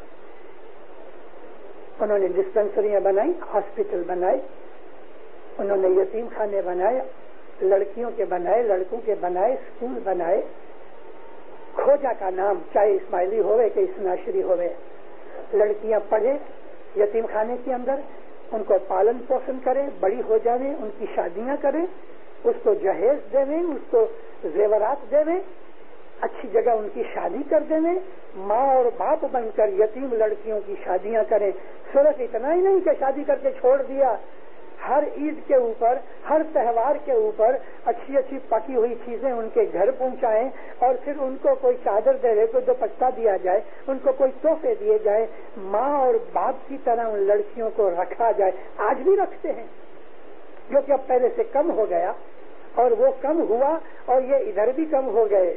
Speaker 2: انہوں نے ڈسپنسریاں بنائی، ہاسپٹل بنائے، انہوں نے یتیم خانے بنائے، لڑکیوں کے بنائے، لڑکوں کے بنائے، اسکول بنائے۔ کھوجا کا نام چاہے اسماعیلی ہوئے کہ اثناعشری ہوئے، لڑکیاں پڑھے یتیم خانے کے اندر، ان کو پالن پوشن کریں، بڑی ہو جائیں، ان کی شادیاں کریں، اس کو جہیز دیں، اس کو زیورات دیں، اچھی جگہ ان کی شادی کر دیں، ماں اور باپ بن کر یتیم لڑکیوں کی شادیاں کریں۔ صرف اتنا ہی نہیں کہ شادی کر کے چھوڑ دیا، ہر عید کے اوپر، ہر تہوار کے اوپر اچھی اچھی پکی ہوئی چیزیں ان کے گھر پہنچائیں، اور پھر ان کو کوئی چادر دے دے، کوئی دوپٹہ دیا جائے، ان کو کوئی تحفے دیے جائیں، ماں اور باپ کی طرح ان لڑکیوں کو رکھا جائے۔ آج بھی رکھتے ہیں، جو کہ اب پہلے سے کم ہو گیا، اور وہ کم ہوا اور یہ ادھر بھی کم ہو گئے۔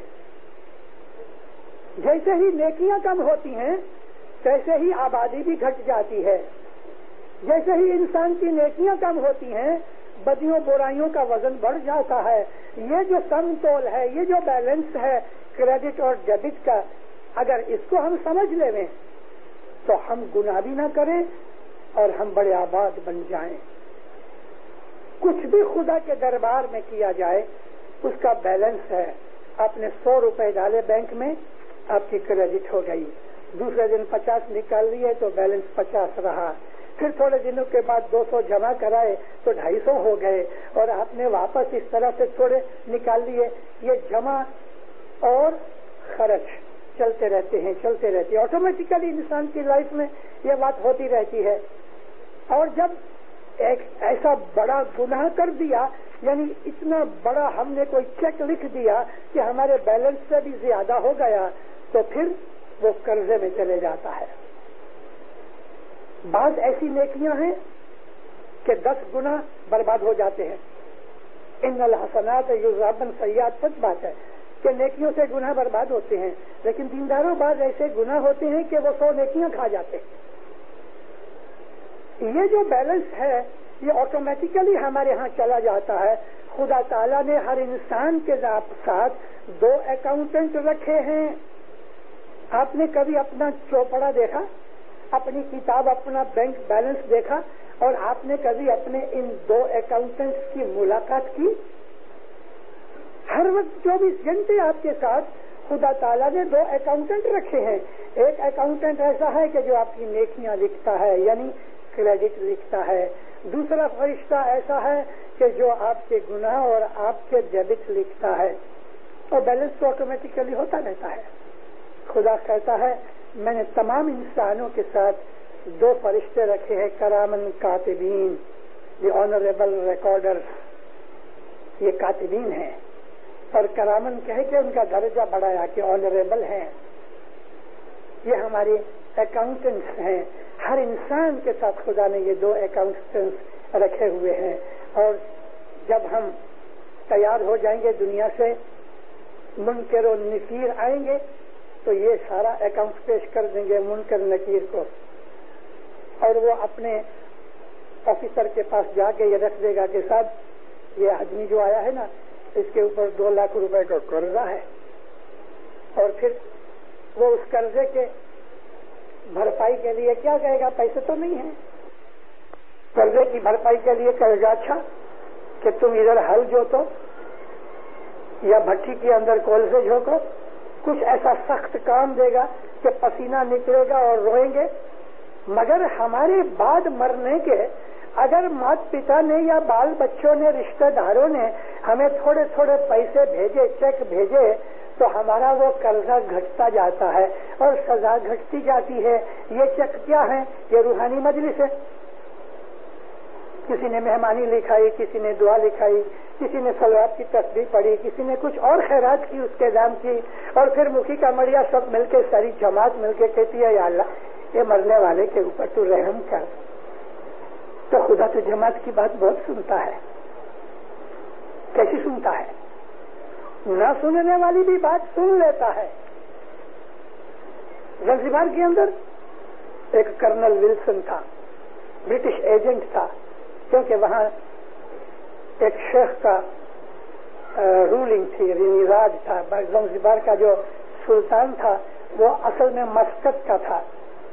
Speaker 2: جیسے ہی نیکیاں کم ہوتی ہیں تیسے ہی آبادی بھی گھٹ جاتی ہے۔ جیسے ہی انسان کی نیکیاں کم ہوتی ہیں بدیوں برائیوں کا وزن بڑھ جاتا ہے۔ یہ جو سم تول ہے، یہ جو بیلنس ہے کریڈٹ اور ڈیبٹ کا، اگر اس کو ہم سمجھ لیں تو ہم گناہ بھی نہ کریں اور ہم بڑے آباد بن جائیں۔ کچھ بھی خدا کے دربار میں کیا جائے اس کا بیلنس ہے۔ آپ نے 100 روپے ڈالے بینک میں، آپ کی کریڈٹ ہو گئی، دوسرے دن 50 نکال لیے تو بیلنس 50 رہا، پھر تھوڑے دنوں کے بعد 200 جمع کرائے تو 250 ہو گئے، اور آپ نے واپس اس طرح سے تھوڑے نکال لیے۔ یہ جمع اور خرچ چلتے رہتے ہیں، چلتے رہتے ہیں، آٹومیٹیکلی انسان کی لائف میں یہ بات ہوتی رہتی ہے۔ اور جب ایک ایسا بڑا گناہ کر دیا، یعنی اتنا بڑا ہم نے کوئی چیک لکھ دیا کہ ہمارے بیلنس سے بھی زیادہ ہو گیا، تو پھر وہ قرضے میں چلے جاتا ہے۔ بعض ایسی نیکیاں ہیں کہ 10 گنا برباد ہو جاتے ہیں۔ ان الحسنات یذہبن السیئات، سچ بات ہے کہ نیکیوں سے گناہ برباد ہوتے ہیں، لیکن دینداروں بعض ایسے گناہ ہوتے ہیں کہ وہ 100 نیکیاں کھا جاتے ہیں۔ یہ جو بیلنس ہے یہ آٹومیٹیکلی ہمارے ہاں چلا جاتا ہے۔ خدا تعالیٰ نے ہر انسان کے ساتھ 2 اکاؤنٹنٹ رکھے ہیں۔ آپ نے کبھی اپنا چوپڑا دیکھا، اپنی کتاب، اپنا بینک بیلنس دیکھا، اور آپ نے کبھی اپنے ان 2 اکاؤنٹنٹس کی ملاقات کی؟ ہر وقت 24 گھنٹے آپ کے ساتھ خدا تعالیٰ نے 2 اکاؤنٹنٹ رکھے ہیں۔ ایک اکاؤنٹنٹ ایسا ہے کہ جو آپ کی نیکیاں لکھتا ہے، یعنی کریڈٹ لکھتا ہے۔ دوسرا فرشتہ ایسا ہے کہ جو آپ کے گناہ اور آپ کے ڈیبٹ لکھتا ہے، اور بیلنس تو آٹومیٹیکلی ہوتا رہتا ہے۔ خدا کہتا ہے میں نے تمام انسانوں کے ساتھ 2 فرشتے رکھے ہیں، کرامن کاتبین، یہ آنریبل ریکارڈرز، یہ کاتبین ہیں، اور کرامن کہہ کے ان کا درجہ بڑھایا کہ آنریبل ہیں۔ یہ ہمارے اکاؤنٹنٹس ہیں۔ ہر انسان کے ساتھ خدا نے یہ 2 اکاؤنٹنٹس رکھے ہوئے ہیں، اور جب ہم تیار ہو جائیں گے دنیا سے، منکر و نکیر آئیں گے تو یہ سارا اکاؤنٹ پیش کر دیں گے منکر نکیر کو، اور وہ اپنے آفیسر کے پاس جا کے یہ رکھ دے گا کہ صاحب یہ آدمی جو آیا ہے نا اس کے اوپر 2 لاکھ روپے کا قرضہ ہے، اور پھر وہ اس قرضے کے بھرپائی کے لیے کیا کہے گا؟ پیسے تو نہیں ہیں۔ قرضے کی بھرپائی کے لیے کہے گا اچھا کہ تم ادھر ہل جوتو یا بھٹی کے اندر کول سے جھونکو، کچھ ایسا سخت کام دے گا کہ پسینہ نکلے گا اور روئیں گے۔ مگر ہمارے بعد مرنے کے اگر مات پتا نے یا بال بچوں نے، رشتہ داروں نے ہمیں تھوڑے تھوڑے پیسے بھیجے، چیک بھیجے، تو ہمارا وہ قرضہ گھٹتا جاتا ہے اور سزا گھٹتی جاتی ہے۔ یہ چیک کیا ہے؟ یہ روحانی مجلس ہے۔ کسی نے مہمانی لکھائی، کسی نے دعا لکھائی، کسی نے صلوات کی تسبیح پڑھی، کسی نے کچھ اور خیرات کی، اس کے دام کی، اور پھر مکھی کا مڑیا سب مل کے، ساری جماعت مل کے کہتی ہے یا اللہ یہ مرنے والے کے اوپر تو رحم کر۔ تو خدا تو جماعت کی بات بہت سنتا ہے۔ کیسی سنتا ہے؟ نہ سننے والی بھی بات سن لیتا ہے. زنزبار کے اندر ایک کرنل ولسن تھا، برٹش ایجنٹ تھا، کیونکہ وہاں ایک شیخ کا رولنگ تھی، یعنی راج تھا. زنزبار کا جو سلطان تھا وہ اصل میں مسقط کا تھا.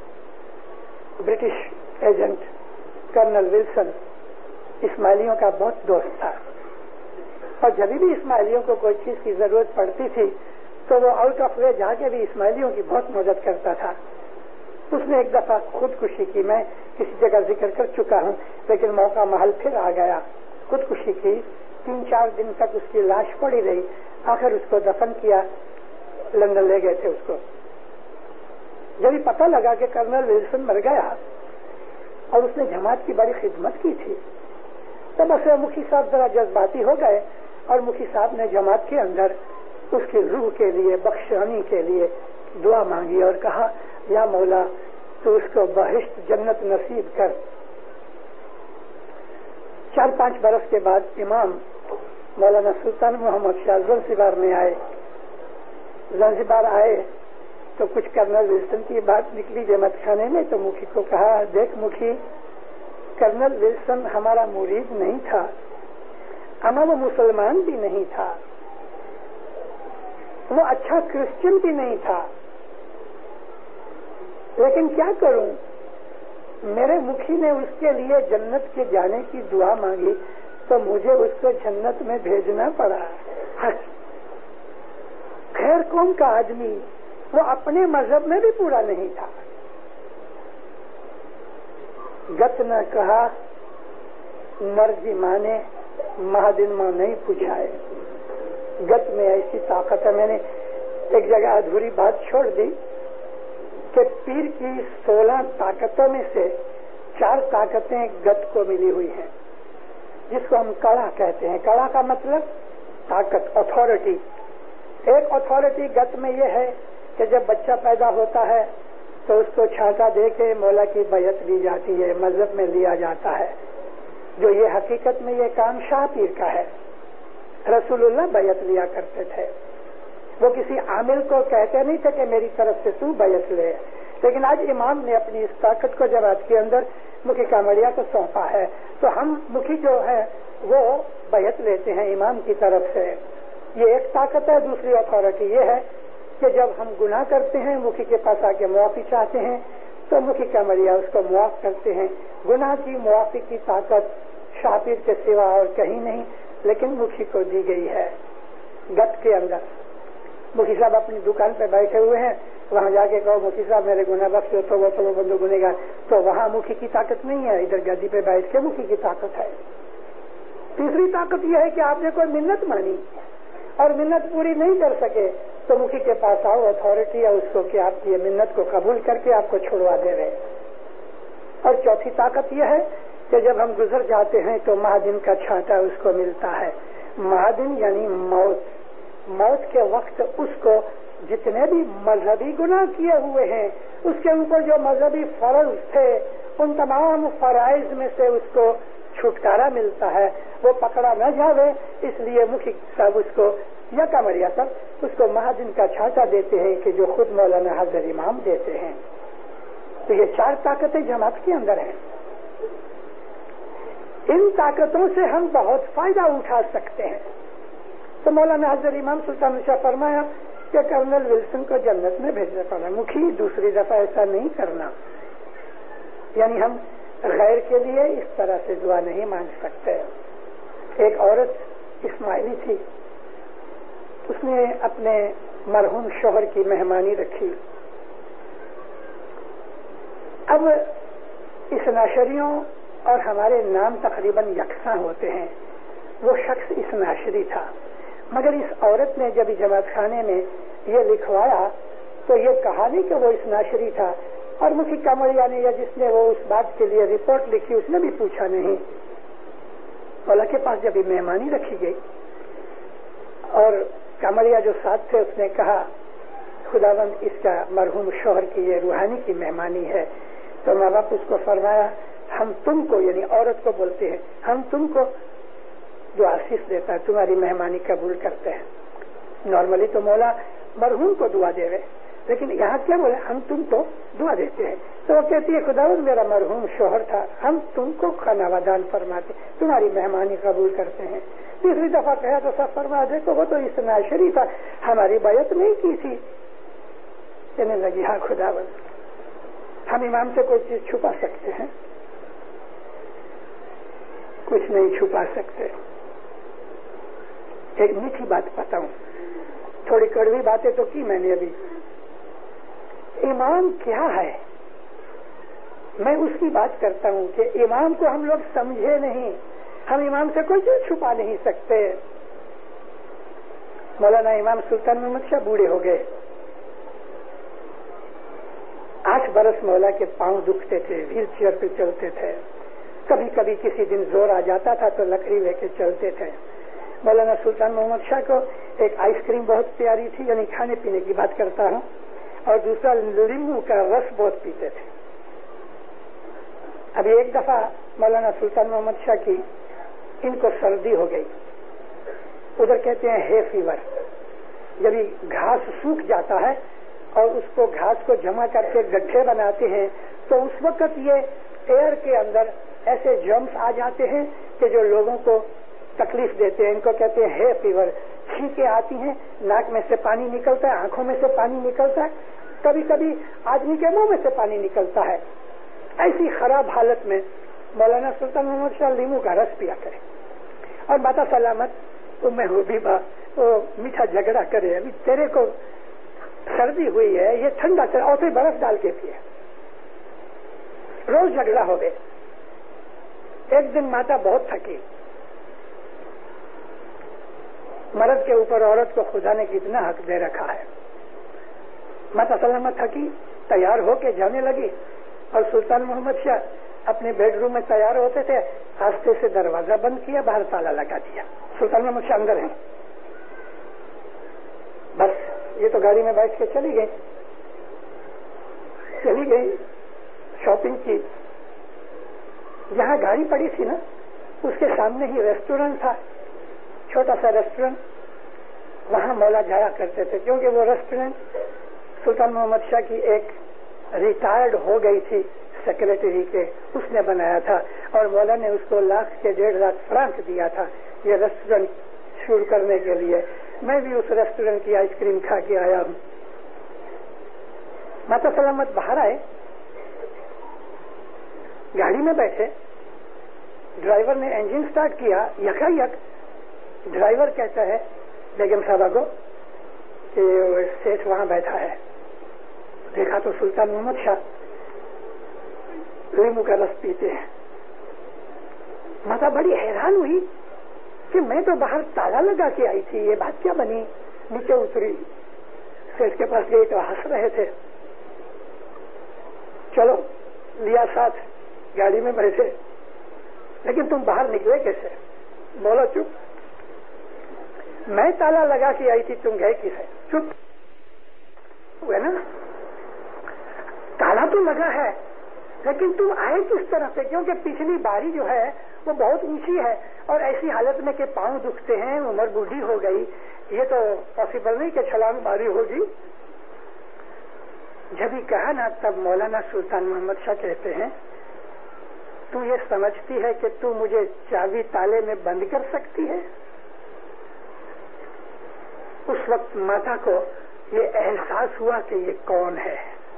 Speaker 2: برٹش ایجنٹ کرنل ولسن اسماعیلیوں کا بہت دوست تھا، اور جب بھی اسماعیلیوں کو کوئی چیز کی ضرورت پڑتی تھی تو وہ آؤٹ آف وے جا کے بھی اسماعیلیوں کی بہت مدد کرتا تھا. اس نے ایک دفعہ خودکشی کی، میں کسی جگہ ذکر کر چکا ہوں لیکن موقع محل پھر آ گیا. خودکشی کی، 3-4 دن تک اس کی لاش پڑی رہی. آخر اس کو دفن کیا، لندن لے گئے تھے اس کو. جب یہ پتہ لگا کہ کرنل ولسن مر گیا اور اس نے جماعت کی بڑی خدمت کی تھی، تو بس مکھی صاحب ذرا جذباتی ہو گئے اور مکھی صاحب نے جماعت کے اندر اس کی روح کے لیے، بخشانی کے لیے دعا مانگی اور کہا یا مولا تو اس کو بہشت جنت نصیب کر. 4-5 برس کے بعد امام مولانا سلطان محمد شاہ زنزبار میں آئے. زنزبار آئے تو کچھ کرنل ولسن کی بات نکلی جماعت خانے میں، تو مکھی کو کہا دیکھ مکھی، کرنل ولسن ہمارا مرید نہیں تھا، اما وہ مسلمان بھی نہیں تھا، وہ اچھا کرسچن بھی نہیں تھا، لیکن کیا کروں، میرے مکھی نے اس کے لیے جنت کے جانے کی دعا مانگی تو مجھے اس کو جنت میں بھیجنا پڑا. خیر قوم کا آدمی، وہ اپنے مذہب میں بھی پورا نہیں تھا. گت نہ کہا مرضی مانے، مہادن ماں نہیں پوچھائے. گت میں ایسی طاقت ہے. میں نے ایک جگہ ادھوری بات چھوڑ دی کہ پیر کی 16 طاقتوں میں سے 4 طاقتیں گت کو ملی ہوئی ہیں، جس کو ہم کڑا کہتے ہیں. کڑا کا مطلب طاقت، اتھارٹی. ایک اتھارٹی گت میں یہ ہے کہ جب بچہ پیدا ہوتا ہے تو اس کو چھانٹا دے کے مولا کی بیعت لی جاتی ہے، مذہب میں لیا جاتا ہے. جو یہ حقیقت میں یہ کام شاہ پیر کا ہے. رسول اللہ بیعت لیا کرتے تھے، وہ کسی عامل کو کہتے نہیں تھے کہ میری طرف سے تو بیعت لے. لیکن آج امام نے اپنی اس طاقت کو جماعت کے اندر مکھی کامڑیا کو سونپا ہے، تو ہم مکھی جو ہے وہ بیعت لیتے ہیں امام کی طرف سے. یہ ایک طاقت ہے. دوسری اتھارٹی یہ ہے کہ جب ہم گناہ کرتے ہیں مکھی کے پاس آ کے معافی چاہتے ہیں تو مکھی کامڑیا اس کو معاف کرتے ہیں. گناہ کی معافی کی طاقت شاہ پیر کے سوا اور کہیں نہیں، لیکن مکھی کو دی گئی ہے گت کے اندر. مکھی صاحب اپنی دکان پہ بیٹھے ہوئے ہیں، وہاں جا کے کہو مکھی صاحب میرے گناہ بخش دو، تو وہ بندو گنے گا، تو وہاں مکھی کی طاقت نہیں ہے. ادھر گدی پہ بیٹھ کے مکھی کی طاقت ہے. تیسری طاقت یہ ہے کہ آپ نے کوئی منت مانی اور منت پوری نہیں کر سکے تو مکھی کے پاس آؤ، اتھارٹی ہے اس کو کہ آپ کی منت کو قبول کر کے آپ کو چھڑوا دے رہے. اور چوتھی طاقت یہ ہے کہ جب ہم گزر جاتے ہیں تو مہادن کا چھانٹا اس کو ملتا ہے. مہادن یعنی موت. موت کے وقت اس کو جتنے بھی مذہبی گناہ کیے ہوئے ہیں، اس کے اوپر جو مذہبی فرض تھے، ان تمام فرائض میں سے اس کو چھٹکارا ملتا ہے. وہ پکڑا نہ جاوے، اس لیے مکھی صاحب اس کو یا کامڑیا صاحب اس کو مہادن کا چھانٹا دیتے ہیں کہ جو خود مولانا حضرت امام دیتے ہیں. تو یہ 4 طاقتیں جماعت کے اندر ہیں. ان طاقتوں سے ہم بہت فائدہ اٹھا سکتے ہیں. تو مولانا حضرت امام سلطان شاہ فرمایا کہ کرنل ولسن کو جنت میں بھیجنا پڑا. مکھی دوسری دفعہ ایسا نہیں کرنا. یعنی ہم غیر کے لیے اس طرح سے دعا نہیں مانگ سکتے. ایک عورت اسماعیلی تھی، اس نے اپنے مرحوم شوہر کی مہمانی رکھی. اب اس ناشریوں اور ہمارے نام تقریباً یکساں ہوتے ہیں. وہ شخص اس ناشری تھا، مگر اس عورت نے جب جماعت خانے میں یہ لکھوایا تو یہ کہا نہیں کہ وہ اس ناشری تھا. اور مکھی کامڑیا نے یا جس نے وہ اس بات کے لیے رپورٹ لکھی اس نے بھی پوچھا نہیں. مولا کے پاس جب مہمانی رکھی گئی اور کامڑیا جو ساتھ تھے اس نے کہا خداوند اس کا مرحوم شوہر کی یہ روحانی کی مہمانی ہے، تو ماں باپ اس کو فرمایا ہم تم کو، یعنی عورت کو بولتے ہیں، ہم تم کو جو آشیش دیتا ہے تمہاری مہمانی قبول کرتے ہیں. نارملی تو مولا مرحوم کو دعا دے رہے، لیکن یہاں کیا بولے ہم تم کو دعا دیتے ہیں. تو وہ کہتی ہے خداوند میرا مرحوم شوہر تھا، ہم تم کو کھانا ودان فرماتے، تمہاری مہمانی قبول کرتے ہیں. تیسری دفعہ کہا تو سب فرما دیکھو وہ تو اثنا شریف ہے، ہماری بیعت نہیں کی تھی. کہنے لگی ہاں خداوند ہم امام سے کوئی چیز چھپا سکتے ہیں؟ کچھ نہیں چھپا سکتے. ایک میٹھی بات بتاؤں، تھوڑی کڑوی باتیں تو کی میں نے ابھی. ایمان کیا ہے میں اس کی بات کرتا ہوں کہ ایمان کو ہم لوگ سمجھے نہیں. ہم امام سے کوئی چیز چھپا نہیں سکتے. مولانا امام سلطان محمد شاہ بوڑھے ہو گئے. 8 برس مولا کے پاؤں دکھتے تھے، ویل چیئر پہ چلتے تھے. کبھی کبھی کسی دن زور آ جاتا تھا تو لکڑی لے کے چلتے تھے. مولانا سلطان محمد شاہ کو ایک آئس کریم بہت پیاری تھی، یعنی کھانے پینے کی بات کرتا ہوں، اور دوسرا لیمو کا رس بہت پیتے تھے. ابھی ایک دفعہ مولانا سلطان محمد شاہ کی ان کو سردی ہو گئی. ادھر کہتے ہیں ہے فیور. جب یہ گھاس سوکھ جاتا ہے اور اس کو گھاس کو جمع کر کے گڈھے بناتے ہیں تو اس وقت یہ ایئر کے اندر ایسے جرمز آ جاتے ہیں کہ جو لوگوں کو تکلیف دیتے ہیں. ان کو کہتے ہیں ہے فیور. چھینکیں آتی ہیں، ناک میں سے پانی نکلتا ہے، آنکھوں میں سے پانی نکلتا ہے، کبھی کبھی آدمی کے منہ میں سے پانی نکلتا ہے. ایسی خراب حالت میں مولانا سلطان محمد شاہ لیمو کا رس پیا کرے اور ماتا سلامت میں وہ میٹھا جھگڑا کرے. ابھی تیرے کو سردی ہوئی ہے، یہ ٹھنڈا چل اور پھر برف ڈال کے پیے. روز جھگڑا ہو گئے. ایک دن ماتا بہت تھکی. مرد کے اوپر عورت کو خدا نے کتنا حق دے رکھا ہے. ماتا سلامت تھکی، تیار ہو کے جانے لگی اور سلطان محمد شاہ اپنے بیڈ روم میں تیار ہوتے تھے. آستے سے دروازہ بند کیا، باہر تالا لگا دیا. سلطان محمد شاہ اندر ہیں. بس یہ تو گاڑی میں بیٹھ کے چلی گئی شاپنگ کی. جہاں گاڑی پڑی تھی نا اس کے سامنے ہی ریسٹورینٹ تھا، چھوٹا سا ریسٹورینٹ. وہاں مولا جایا کرتے تھے کیونکہ وہ ریسٹورینٹ سلطان محمد شاہ کی ایک ریٹائرڈ ہو گئی تھی سیکرٹری کے، اس نے بنایا تھا اور مولا نے اس کو 1,00,000 کے 1.5 فرانک دیا تھا یہ ریسٹورینٹ شروع کرنے کے لیے. میں بھی اس ریسٹورینٹ کی آئس کریم کھا کے آیا ہوں. ماتا سلامت باہر آئے، گاڑی میں بیٹھے. ڈرائیور نے انجن سٹارٹ کیا. یک ڈرائیور کہتا ہے بیگم صاحبہ کو کہ سیٹھ وہاں بیٹھا ہے. دیکھا تو سلطان محمد شاہ لیمو کا رس پیتے ہیں. ماتا بڑی حیران ہوئی کہ میں تو باہر تالا لگا کے آئی تھی، یہ بات کیا بنی. نیچے اتری، سیٹھ کے پاس گئی تو ہنس رہے تھے. چلو لیا ساتھ، گاڑی میں بیٹھے. لیکن تم باہر نکلے کیسے؟ بولو چپ. میں تالا لگا کے آئی تھی، تم گئے کسے؟ چپ ہوئے نا. تالا تو لگا ہے لیکن تم آئے کس طرح سے؟ کیونکہ پچھلی باری جو ہے وہ بہت اونچی ہے اور ایسی حالت میں کہ پاؤں دکھتے ہیں، عمر بوڑھی ہو گئی، یہ تو پاسبل نہیں کہ چھلانگ ماری ہوگی. جب ہی کہا نا تب مولانا سلطان محمد شاہ کہتے ہیں تو یہ سمجھتی ہے کہ تو مجھے چابی تالے میں بند کر سکتی ہے؟ اس وقت ماتا کو یہ احساس ہوا کہ یہ کون ہے،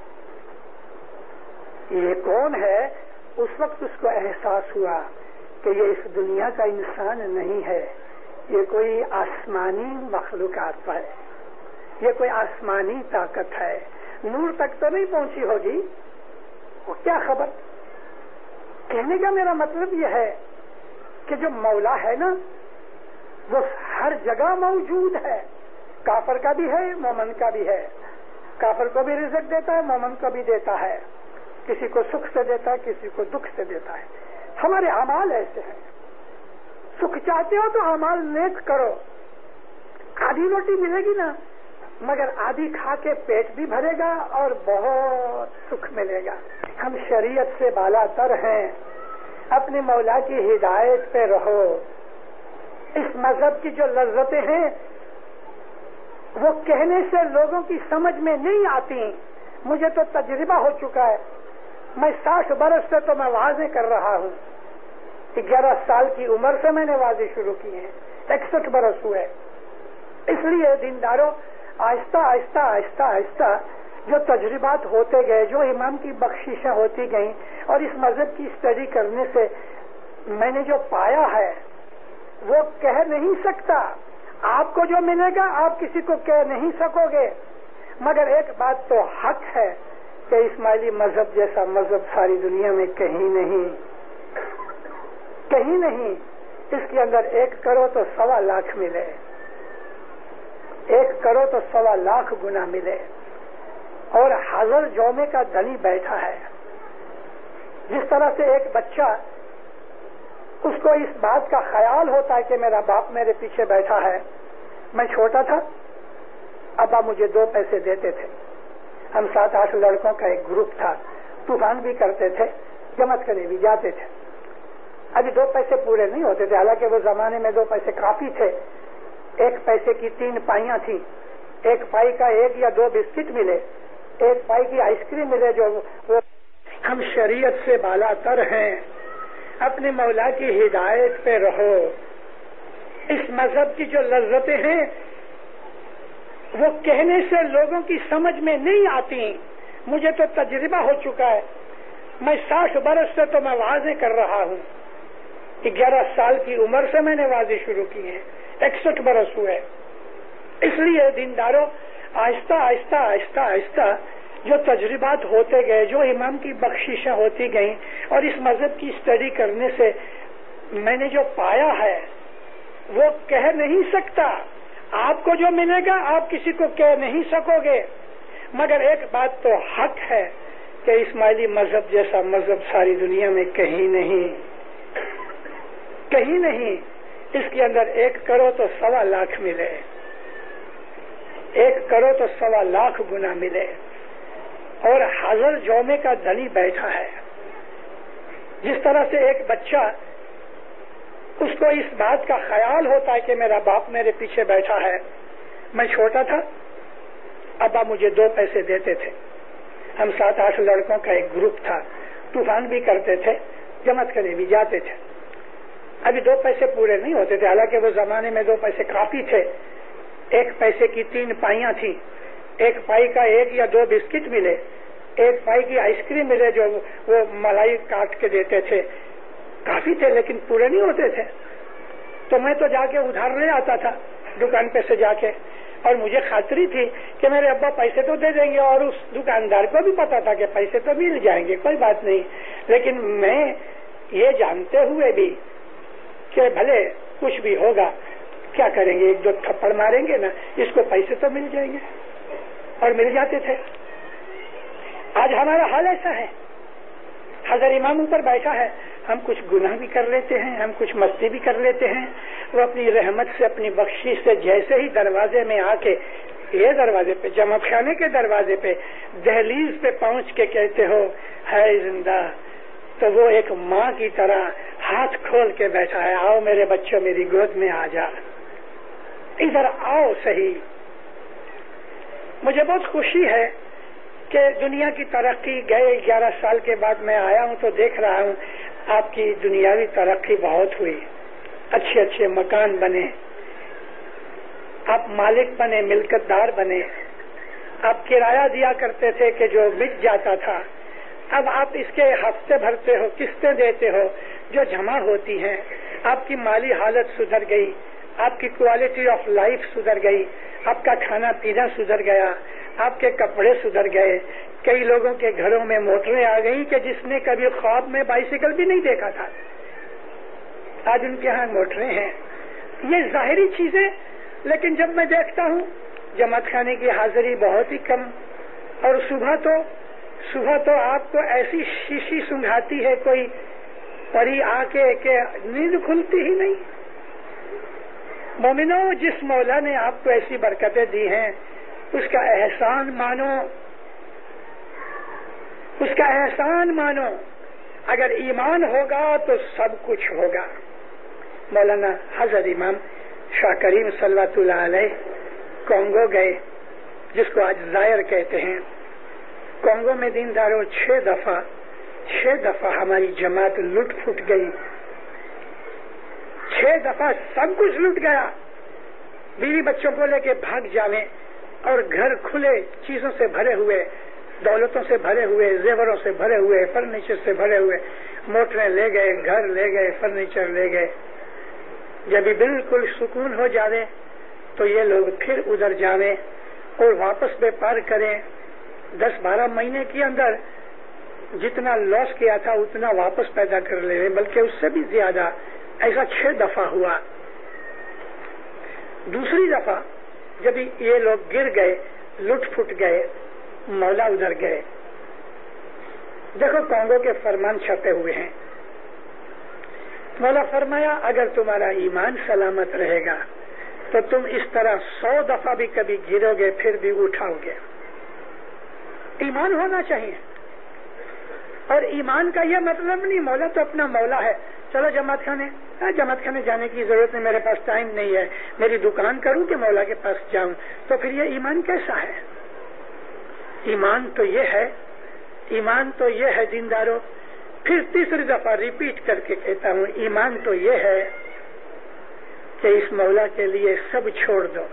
Speaker 2: یہ کون ہے. اس وقت اس کو احساس ہوا کہ یہ اس دنیا کا انسان نہیں ہے، یہ کوئی آسمانی مخلوقات ہے، یہ کوئی آسمانی طاقت ہے. نور تک تو نہیں پہنچی ہوگی، وہ کیا خبر. کہنے کا میرا مطلب یہ ہے کہ جو مولا ہے نا وہ ہر جگہ موجود ہے. کافر کا بھی ہے، مومن کا بھی ہے. کافر کو بھی رزق دیتا ہے، مومن کو بھی دیتا ہے. کسی کو سکھ سے دیتا ہے، کسی کو دکھ سے دیتا ہے. ہمارے اعمال ایسے ہیں. سکھ چاہتے ہو تو اعمال نیک کرو. آدھی روٹی ملے گی نا، مگر آدھی کھا کے پیٹ بھی بھرے گا اور بہت سکھ ملے گا. ہم شریعت سے بالا تر ہیں. اپنے مولا کی ہدایت پہ رہو. اس مذہب کی جو لذتیں ہیں وہ کہنے سے لوگوں کی سمجھ میں نہیں آتی. مجھے تو تجربہ ہو چکا ہے. میں 60 برس سے تو میں واضح کر رہا ہوں. 11 سال کی عمر سے میں نے واضح شروع کی ہیں. 61 برس ہوئے. اس لیے دینداروں آہستہ آہستہ آہستہ آہستہ جو تجربات ہوتے گئے, جو امام کی بخششیں ہوتی گئیں, اور اس مذہب کی اسٹڈی کرنے سے میں نے جو پایا ہے وہ کہہ نہیں سکتا. آپ کو جو ملے گا آپ کسی کو کہہ نہیں سکو گے. مگر ایک بات تو حق ہے کہ اسماعیلی مذہب جیسا مذہب ساری دنیا میں کہیں نہیں, کہیں نہیں. اس کے اندر 1 کرو تو 1.25 لاکھ ملے, 1 کرو تو 1.25 لاکھ گنا ملے. اور حاضر جومے کا دنی بیٹھا ہے. جس طرح سے ایک بچہ اس کو اس بات کا خیال ہوتا ہے کہ میرا باپ میرے پیچھے بیٹھا ہے. میں چھوٹا تھا, ابا مجھے 2 پیسے دیتے تھے. ہم 7-8 لڑکوں کا ایک گروپ تھا. طوفان بھی کرتے تھے, جماعت کرنے بھی جاتے تھے. ابھی 2 پیسے پورے نہیں ہوتے تھے, حالانکہ وہ زمانے میں 2 پیسے کافی تھے. 1 پیسے کی 3 پائیاں تھیں. 1 پائی کا 1 یا 2 بسکٹ ملے, 1 پائی کی آئس کریم ملے. جو وہ ہم شریعت سے بالا تر ہیں. اپنے مولا کی ہدایت پہ رہو. اس مذہب کی جو لذتیں ہیں وہ کہنے سے لوگوں کی سمجھ میں نہیں آتی. مجھے تو تجربہ ہو چکا ہے. میں 60 برس سے تو میں واضح کر رہا ہوں. 11 سال کی عمر سے میں نے واضح شروع کی ہیں. 61 برس ہوئے. اس لیے دینداروں آہستہ آہستہ آہستہ آہستہ جو تجربات ہوتے گئے, جو امام کی بخششیں ہوتی گئیں, اور اس مذہب کی اسٹڈی کرنے سے میں نے جو پایا ہے وہ کہہ نہیں سکتا. آپ کو جو ملے گا آپ کسی کو کہہ نہیں سکو گے. مگر ایک بات تو حق ہے کہ اسماعیلی مذہب جیسا مذہب ساری دنیا میں کہیں نہیں, کہیں نہیں. اس کے اندر 1 کرو تو 1.25 لاکھ ملے, 1 کرو تو 1.25 لاکھ گنا ملے. اور حاضر جومے کا دنی بیٹھا ہے. جس طرح سے ایک بچہ اس کو اس بات کا خیال ہوتا ہے کہ میرا باپ میرے پیچھے بیٹھا ہے. میں چھوٹا تھا, ابا مجھے 2 پیسے دیتے تھے. ہم 7-8 لڑکوں کا ایک گروپ تھا. طوفان بھی کرتے تھے, جماعت کرنے بھی جاتے تھے. ابھی 2 پیسے پورے نہیں ہوتے تھے, حالانکہ وہ زمانے میں 2 پیسے کافی تھے. 1 پیسے کی 3 پائیاں تھیں. 1 پائی کا 1 یا 2 بسکٹ ملے. 1 پائی کی آئس کریم ملے. جو وہ ملائی کاٹ کے دیتے تھے, کافی تھے لیکن پورے نہیں ہوتے تھے. تو میں تو جا کے ادھار لے آتا تھا دکان پہ سے جا کے, اور مجھے خاطری تھی کہ میرے ابا پیسے تو دے دیں گے, اور اس دکاندار کو بھی پتا تھا کہ پیسے تو مل جائیں گے, کوئی بات نہیں. لیکن میں یہ جانتے ہوئے بھی کہ بھلے کچھ بھی ہوگا, کیا کریں گے, 1-2 تھپڑ ماریں گے نا, اس کو پیسے تو مل جائیں گے, اور مل جاتے تھے. آج ہمارا حال ایسا ہے. حضرت امام اوپر بیٹھا ہے, ہم کچھ گناہ بھی کر لیتے ہیں, ہم کچھ مستی بھی کر لیتے ہیں. وہ اپنی رحمت سے, اپنی بخشش سے جیسے ہی دروازے میں آ کے, یہ دروازے پہ, جمع خانے کے دروازے پہ, دہلیز پہ پہنچ کے کہتے ہو ہے زندہ, تو وہ ایک ماں کی طرح ہاتھ کھول کے بیٹھا ہے. آؤ میرے بچوں, میری گود میں آ جا, ادھر آؤ صحیح. مجھے بہت خوشی ہے کہ دنیا کی ترقی گئے 11 سال کے بعد میں آیا ہوں تو دیکھ رہا ہوں آپ کی دنیاوی ترقی بہت ہوئی. اچھے اچھے مکان بنے, آپ مالک بنے, ملکت دار بنے. آپ کرایہ دیا کرتے تھے کہ جو بک جاتا تھا, اب آپ اس کے ہفتے بھرتے ہو, قسطیں دیتے ہو جو جمع ہوتی ہیں. آپ کی مالی حالت سدھر گئی, آپ کی کوالٹی آف لائف سدھر گئی, آپ کا کھانا پینا سدھر گیا, آپ کے کپڑے سدھر گئے. کئی لوگوں کے گھروں میں موٹریں آ گئی کہ جس نے کبھی خواب میں بائسیکل بھی نہیں دیکھا تھا, آج ان کے ہاں موٹریں ہیں. یہ ظاہری چیزیں, لیکن جب میں دیکھتا ہوں جماعت خانے کی حاضری بہت ہی کم, اور صبح تو آپ کو ایسی شیشی سنگھاتی ہے کوئی پری آ کے کہ نیند کھلتی ہی نہیں. مومنو, جس مولا نے آپ کو ایسی برکتیں دی ہیں اس کا احسان مانو, اس کا احسان مانو. اگر ایمان ہوگا تو سب کچھ ہوگا. مولانا حضرت امام شاہ کریم صلی اللہ علیہ کانگو گئے، جس کو آج زائر کہتے ہیں. کانگو میں دینداروں 6 دفعہ ہماری جماعت لٹ پھٹ گئی. 6 دفعہ سب کچھ لٹ گیا. بیوی بچوں کو لے کے بھاگ جاویں اور گھر کھلے چیزوں سے بھرے ہوئے، دولتوں سے بھرے ہوئے، زیوروں سے بھرے ہوئے، فرنیچر سے بھرے ہوئے. موٹریں لے گئے، گھر لے گئے، فرنیچر لے گئے. جب بالکل سکون ہو جاوے تو یہ لوگ پھر ادھر جاویں اور واپس بیپار کریں. 10-12 مہینے کے اندر جتنا لاس کیا تھا اتنا واپس پیدا کر لے، بلکہ اس سے بھی زیادہ. ایسا 6 دفعہ ہوا. دوسری دفعہ جب یہ لوگ گر گئے، لٹ پھٹ گئے، مولا ادھر گئے. دیکھو کانگو کے فرمان چھپے ہوئے ہیں. مولا فرمایا اگر تمہارا ایمان سلامت رہے گا تو تم اس طرح 100 دفعہ بھی کبھی گرو گے پھر بھی اٹھاؤ گے. ایمان ہونا چاہیے. اور ایمان کا یہ مطلب نہیں مولا تو اپنا مولا ہے، چلو جماعت خانے جانے کی ضرورت نہیں، میرے پاس ٹائم نہیں ہے، میری دکان کروں کہ مولا کے پاس جاؤں. تو پھر یہ ایمان کیسا ہے؟ ایمان تو یہ ہے دینداروں. پھر تیسری دفعہ ریپیٹ کر کے کہتا ہوں، ایمان تو یہ ہے کہ اس مولا کے لیے سب چھوڑ دو.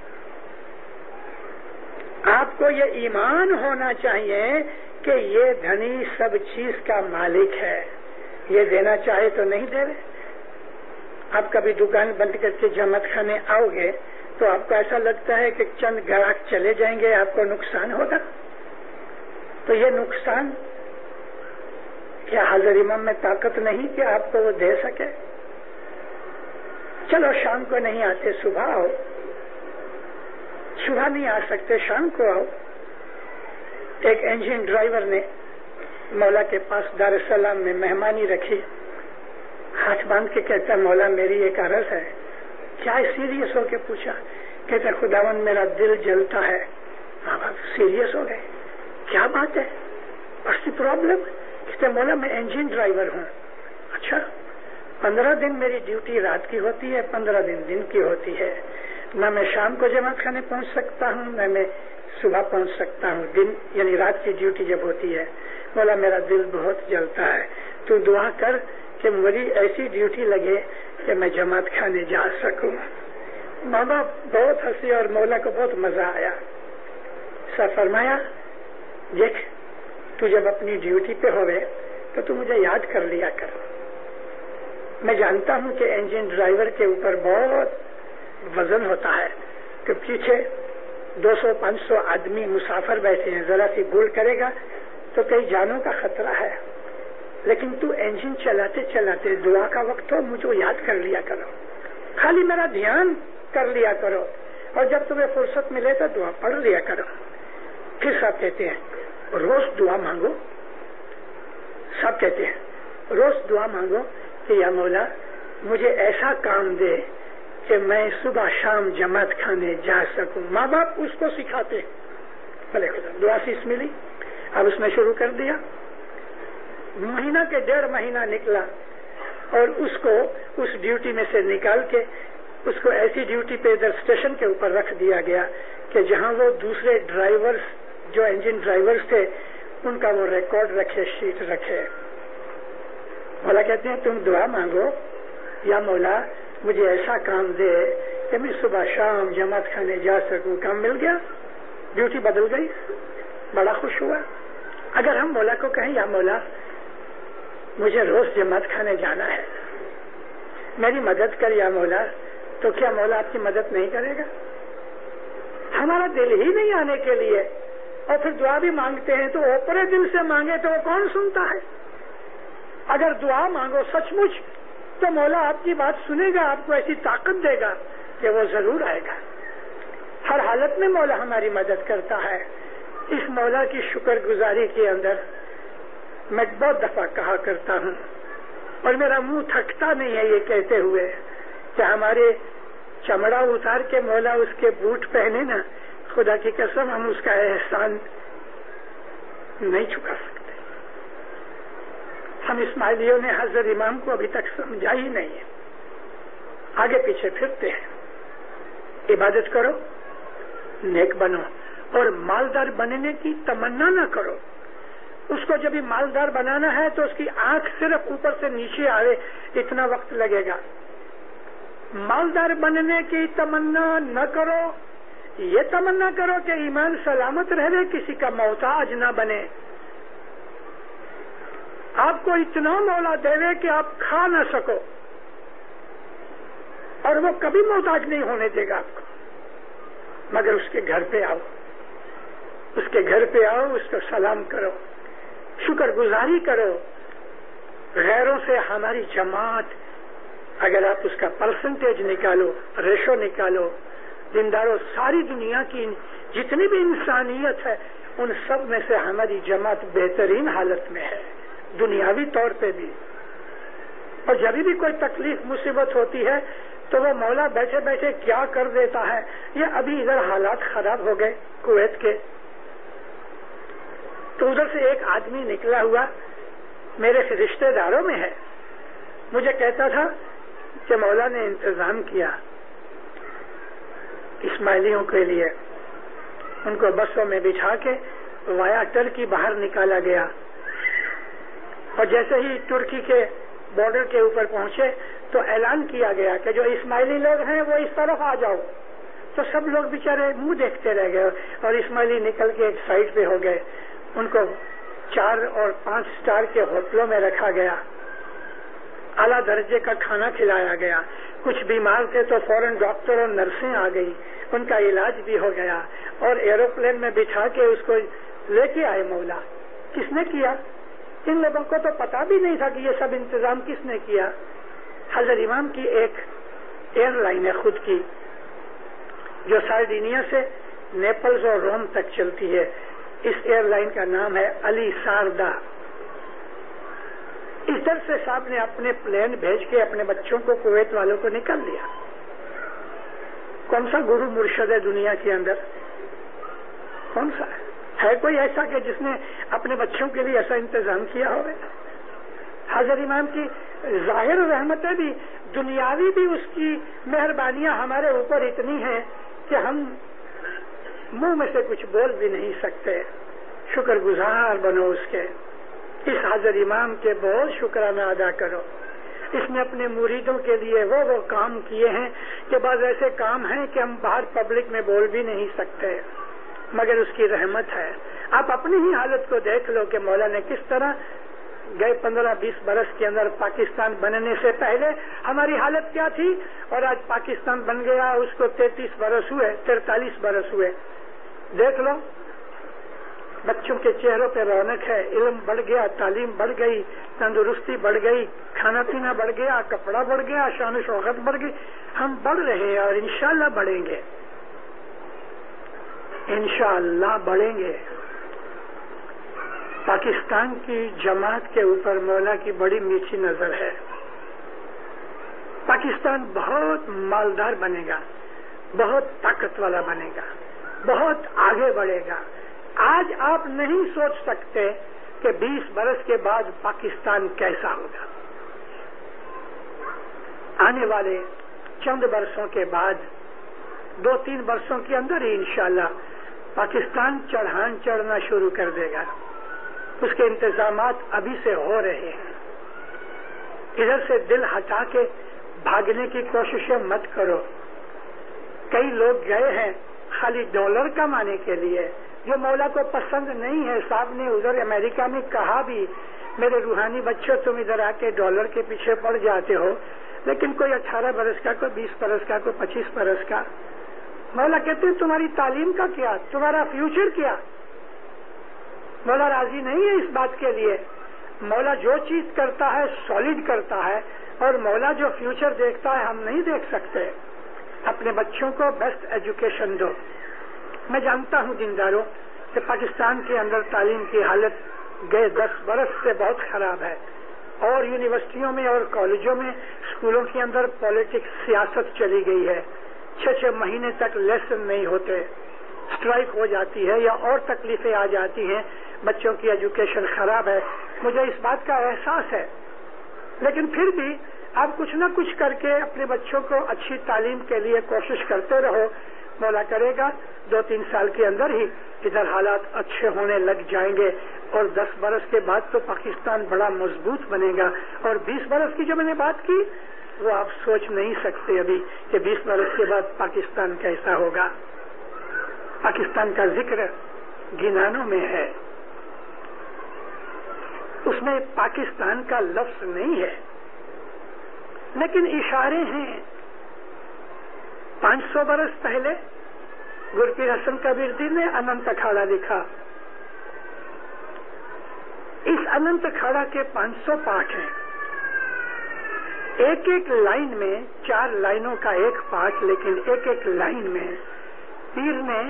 Speaker 2: آپ کو یہ ایمان ہونا چاہیے کہ یہ دھنی سب چیز کا مالک ہے، یہ دینا چاہے تو نہیں دے رہے. آپ کبھی دکان بند کر کے جماعت خانے آؤ گے تو آپ کو ایسا لگتا ہے کہ چند گراہک چلے جائیں گے، آپ کو نقصان ہوگا. تو یہ نقصان کیا حاضر امام میں طاقت نہیں کہ آپ کو وہ دے سکے؟ چلو شام کو نہیں آتے، صبح آؤ. صبح نہیں آ سکتے، شام کو آؤ. ایک انجن ڈرائیور نے مولا کے پاس دار السلام میں مہمانی رکھی. ہاتھ باندھ کے کہتا مولا میری ایک عرض ہے. کیا سیریس ہو کے پوچھا؟ کہتا خداوند میرا دل جلتا ہے. سیریس ہو گئے، کیا بات ہے؟ What's the problem? کہتے مولا میں انجن ڈرائیور ہوں. اچھا 15 دن میری ڈیوٹی رات کی ہوتی ہے، 15 دن کی ہوتی ہے. نہ میں شام کو جماعت خانے پہنچ سکتا ہوں، نہ میں صبح پہنچ سکتا ہوں. دن یعنی رات کی ڈیوٹی جب ہوتی ہے. مولا میرا دل بہت جلتا ہے، تو دعا کر کہ میری ایسی ڈیوٹی لگے کہ میں جماعت خانے جا سکوں. ماں باپ بہت ہنسی اور مولا کو بہت مزہ آیا. سر فرمایا دیکھ تو جب اپنی ڈیوٹی پہ ہوئے تو تو مجھے یاد کر لیا کر. میں جانتا ہوں کہ انجن ڈرائیور کے اوپر بہت وزن ہوتا ہے کہ پیچھے 200-500 آدمی مسافر بیٹھے ہیں، ذرا سی بھول کرے گا تو کئی جانوں کا خطرہ ہے. لیکن تو انجن چلاتے چلاتے دعا کا وقت ہو مجھے یاد کر لیا کرو، خالی میرا دھیان کر لیا کرو، اور جب تمہیں فرصت ملے تو دعا پڑھ لیا کرو. پھر سب کہتے ہیں روز دعا مانگو. سب کہتے ہیں روز دعا مانگو کہ یا مولا مجھے ایسا کام دے کہ میں صبح شام جماعت خانے جا سکوں. ماں باپ اس کو سکھاتے. بھلے خدا دعا سیس ملی، اب اس نے شروع کر دیا. مہینہ کے 1.5 مہینہ نکلا اور اس کو اس ڈیوٹی میں سے نکال کے اس کو ایسی ڈیوٹی پہ ادھر اسٹیشن کے اوپر رکھ دیا گیا کہ جہاں وہ دوسرے ڈرائیورز جو انجن ڈرائیورز تھے ان کا وہ ریکارڈ رکھے، شیٹ رکھے. مولا کہتے ہیں تم دعا مانگو یا مولا مجھے ایسا کام دے کہ میں صبح شام جماعت خانے جا سکوں. کام مل گیا، ڈیوٹی بدل گئی، بڑا خوش ہوا. اگر ہم مولا کو کہیں یا مولا مجھے روز جماعت خانے جانا ہے، میری مدد کر یا مولا، تو کیا مولا آپ کی مدد نہیں کرے گا؟ ہمارا دل ہی نہیں آنے کے لیے، اور پھر دعا بھی مانگتے ہیں تو اوپرے دل سے مانگے تو وہ کون سنتا ہے؟ اگر دعا مانگو سچ مچ تو مولا آپ کی بات سنے گا، آپ کو ایسی طاقت دے گا کہ وہ ضرور آئے گا. ہر حالت میں مولا ہماری مدد کرتا ہے. اس مولا کی شکر گزاری کے اندر میں بہت دفعہ کہا کرتا ہوں اور میرا منہ تھکتا نہیں ہے یہ کہتے ہوئے کہ ہمارے چمڑا اتار کے مولا اس کے بوٹ پہنے نا، خدا کی قسم ہم اس کا احسان نہیں چکا سکتے. ہم اسماعیلیوں نے حضرت امام کو ابھی تک سمجھا ہی نہیں ہے. آگے پیچھے پھرتے ہیں. عبادت کرو، نیک بنو اور مالدار بننے کی تمنا نہ کرو. اس کو جب مالدار بنانا ہے تو اس کی آنکھ صرف اوپر سے نیچے آئے اتنا وقت لگے گا. مالدار بننے کی تمنا نہ کرو, یہ تمنا کرو کہ ایمان سلامت رہے, کسی کا محتاج نہ بنے. آپ کو اتنا مولا دے کہ آپ کھا نہ سکو, اور وہ کبھی محتاج نہیں ہونے دے گا آپ کو, مگر اس کے گھر پہ آؤ, اس کے گھر پہ آؤ, اس کو سلام کرو, شکر گزاری کرو. غیروں سے ہماری جماعت, اگر آپ اس کا پرسنٹیج نکالو, ریشو نکالو, دینداروں ساری دنیا کی جتنی بھی انسانیت ہے ان سب میں سے ہماری جماعت بہترین حالت میں ہے, دنیاوی طور پہ بھی. اور جب بھی کوئی تکلیف مصیبت ہوتی ہے تو وہ مولا بیٹھے بیٹھے کیا کر دیتا ہے. یہ ابھی ادھر حالات خراب ہو گئے کویت کے, تو ادھر سے ایک آدمی نکلا ہوا میرے رشتہ داروں میں ہے, مجھے کہتا تھا کہ مولا نے انتظام کیا اسماعیلیوں کے لیے, ان کو بسوں میں بٹھا کے وایا ٹرکی باہر نکالا گیا, اور جیسے ہی ترکی کے بارڈر کے اوپر پہنچے تو اعلان کیا گیا کہ جو اسماعیلی لوگ ہیں وہ اس طرف آ جاؤ. تو سب لوگ بیچارے منہ دیکھتے رہ گئے اور اسماعیلی نکل کے ایک سائڈ پہ ہو گئے. ان کو 4 اور 5 اسٹار کے ہوٹلوں میں رکھا گیا, اعلیٰ درجے کا کھانا کھلایا گیا. کچھ بیمار تھے تو فوراً ڈاکٹر اور نرسیں آ گئی, ان کا علاج بھی ہو گیا, اور ایروپلین میں بٹھا کے اس کو لے کے آئے مولا. کس نے کیا؟ ان لوگوں کو تو پتا بھی نہیں تھا کہ یہ سب انتظام کس نے کیا. حضرت امام کی ایک ایئر لائن ہے خود کی, جو سارڈینیا سے نیپلز اور روم تک چلتی ہے. اس ایئر لائن کا نام ہے علی ساردا. ادھر سے صاحب نے اپنے پلین بھیج کے اپنے بچوں کو کویت والوں کو نکال لیا. کون سا گرو مرشد ہے دنیا کے اندر؟ کون سا ہے کوئی ایسا کہ جس نے اپنے بچوں کے لیے ایسا انتظام کیا ہو؟ حضرت امام کی ظاہر رحمتیں بھی دنیاوی بھی اس کی مہربانیاں ہمارے اوپر اتنی ہیں کہ ہم منہ میں سے کچھ بول بھی نہیں سکتے. شکر گزار بنو اس کے. اس حضرت امام کے بہت شکرانہ ادا کرو. اس نے اپنے مریدوں کے لیے وہ کام کیے ہیں کہ بعض ایسے کام ہیں کہ ہم باہر پبلک میں بول بھی نہیں سکتے, مگر اس کی رحمت ہے. آپ اپنی ہی حالت کو دیکھ لو کہ مولا نے کس طرح گئے 15-20 برس کے اندر پاکستان بننے سے پہلے ہماری حالت کیا تھی, اور آج پاکستان بن گیا, اس کو 33 برس ہوئے, 43 برس ہوئے. دیکھ لو بچوں کے چہروں پہ رونق ہے, علم بڑھ گیا, تعلیم بڑھ گئی, تندرستی بڑھ گئی, کھانا پینا بڑھ گیا, کپڑا بڑھ گیا, شان و شوکت بڑھ گئی. ہم بڑھ رہے ہیں اور انشاءاللہ بڑھیں گے, انشاءاللہ بڑھیں گے. پاکستان کی جماعت کے اوپر مولا کی بڑی میٹھی نظر ہے. پاکستان بہت مالدار بنے گا, بہت طاقت والا بنے گا, بہت آگے بڑھے گا. آج آپ نہیں سوچ سکتے کہ 20 برس کے بعد پاکستان کیسا ہوگا. آنے والے چند برسوں کے بعد 2-3 برسوں کے اندر ہی انشاءاللہ پاکستان چڑھان چڑھنا شروع کر دے گا. اس کے انتظامات ابھی سے ہو رہے ہیں. ادھر سے دل ہٹا کے بھاگنے کی کوششیں مت کرو. کئی لوگ گئے ہیں خالی ڈالر کمانے کے لیے, جو مولا کو پسند نہیں ہے. صاحب نے ادھر امریکہ میں کہا بھی, میرے روحانی بچوں تم ادھر آ کے ڈالر کے پیچھے پڑ جاتے ہو, لیکن کوئی 18 برس کا, کوئی 20 برس کا, کوئی 25 برس کا. مولا کہتے ہیں تمہاری تعلیم کا کیا, تمہارا فیوچر کیا؟ مولا راضی نہیں ہے اس بات کے لیے. مولا جو چیز کرتا ہے سالڈ کرتا ہے, اور مولا جو فیوچر دیکھتا ہے ہم نہیں دیکھ سکتے. اپنے بچوں کو بیسٹ ایجوکیشن دو. میں جانتا ہوں دینداروں کہ پاکستان کے اندر تعلیم کی حالت گئے 10 برس سے بہت خراب ہے, اور یونیورسٹیوں میں اور کالجوں میں اسکولوں کے اندر پالیٹکس, سیاست چلی گئی ہے. 6 مہینے تک لیسن نہیں ہوتے, اسٹرائک ہو جاتی ہے یا اور تکلیفیں آ جاتی ہیں. بچوں کی ایجوکیشن خراب ہے, مجھے اس بات کا احساس ہے. لیکن پھر بھی آپ کچھ نہ کچھ کر کے اپنے بچوں کو اچھی تعلیم کے لیے کوشش کرتے رہو. مولا کرے گا 2-3 سال کے اندر ہی ادھر حالات اچھے ہونے لگ جائیں گے، اور 10 برس کے بعد تو پاکستان بڑا مضبوط بنے گا. اور 20 برس کی جو میں نے بات کی وہ آپ سوچ نہیں سکتے ابھی کہ 20 برس کے بعد پاکستان کیسا ہوگا. پاکستان کا ذکر گنانوں میں ہے، اس میں پاکستان کا لفظ نہیں ہے، لیکن اشارے ہیں. 500 برس پہلے گرپیر حسن کبیردی نے اننت اکھاڑا لکھا. اس اننت اکھاڑا کے 500 پاٹ ہیں، ایک ایک لائن میں 4 لائنوں کا ایک پاٹ، لیکن ایک ایک لائن میں پیر نے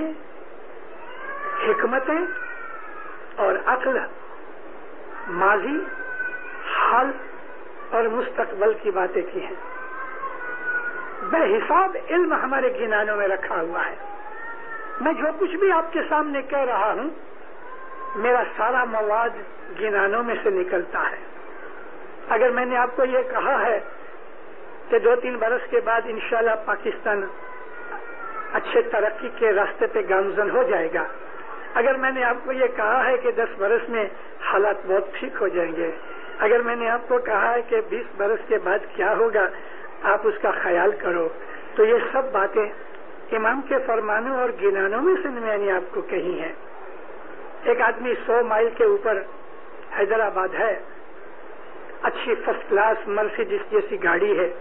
Speaker 2: حکمتیں اور عقل، ماضی، حال اور مستقبل کی باتیں کی ہیں. بے حساب علم ہمارے گنانوں میں رکھا ہوا ہے. میں جو کچھ بھی آپ کے سامنے کہہ رہا ہوں میرا سارا مواد گنانوں میں سے نکلتا ہے. اگر میں نے آپ کو یہ کہا ہے کہ 2-3 برس کے بعد انشاءاللہ پاکستان اچھے ترقی کے راستے پہ گامزن ہو جائے گا، اگر میں نے آپ کو یہ کہا ہے کہ 10 برس میں حالات بہت ٹھیک ہو جائیں گے، اگر میں نے آپ کو کہا ہے کہ 20 برس کے بعد کیا ہوگا آپ اس کا خیال کرو، تو یہ سب باتیں امام کے فرمانوں اور گنانوں میں سے میں نے آپ کو کہی ہیں. ایک آدمی 100 مائل کے اوپر حیدرآباد ہے، اچھی فرسٹ کلاس مرسیڈیز جیسی گاڑی ہے.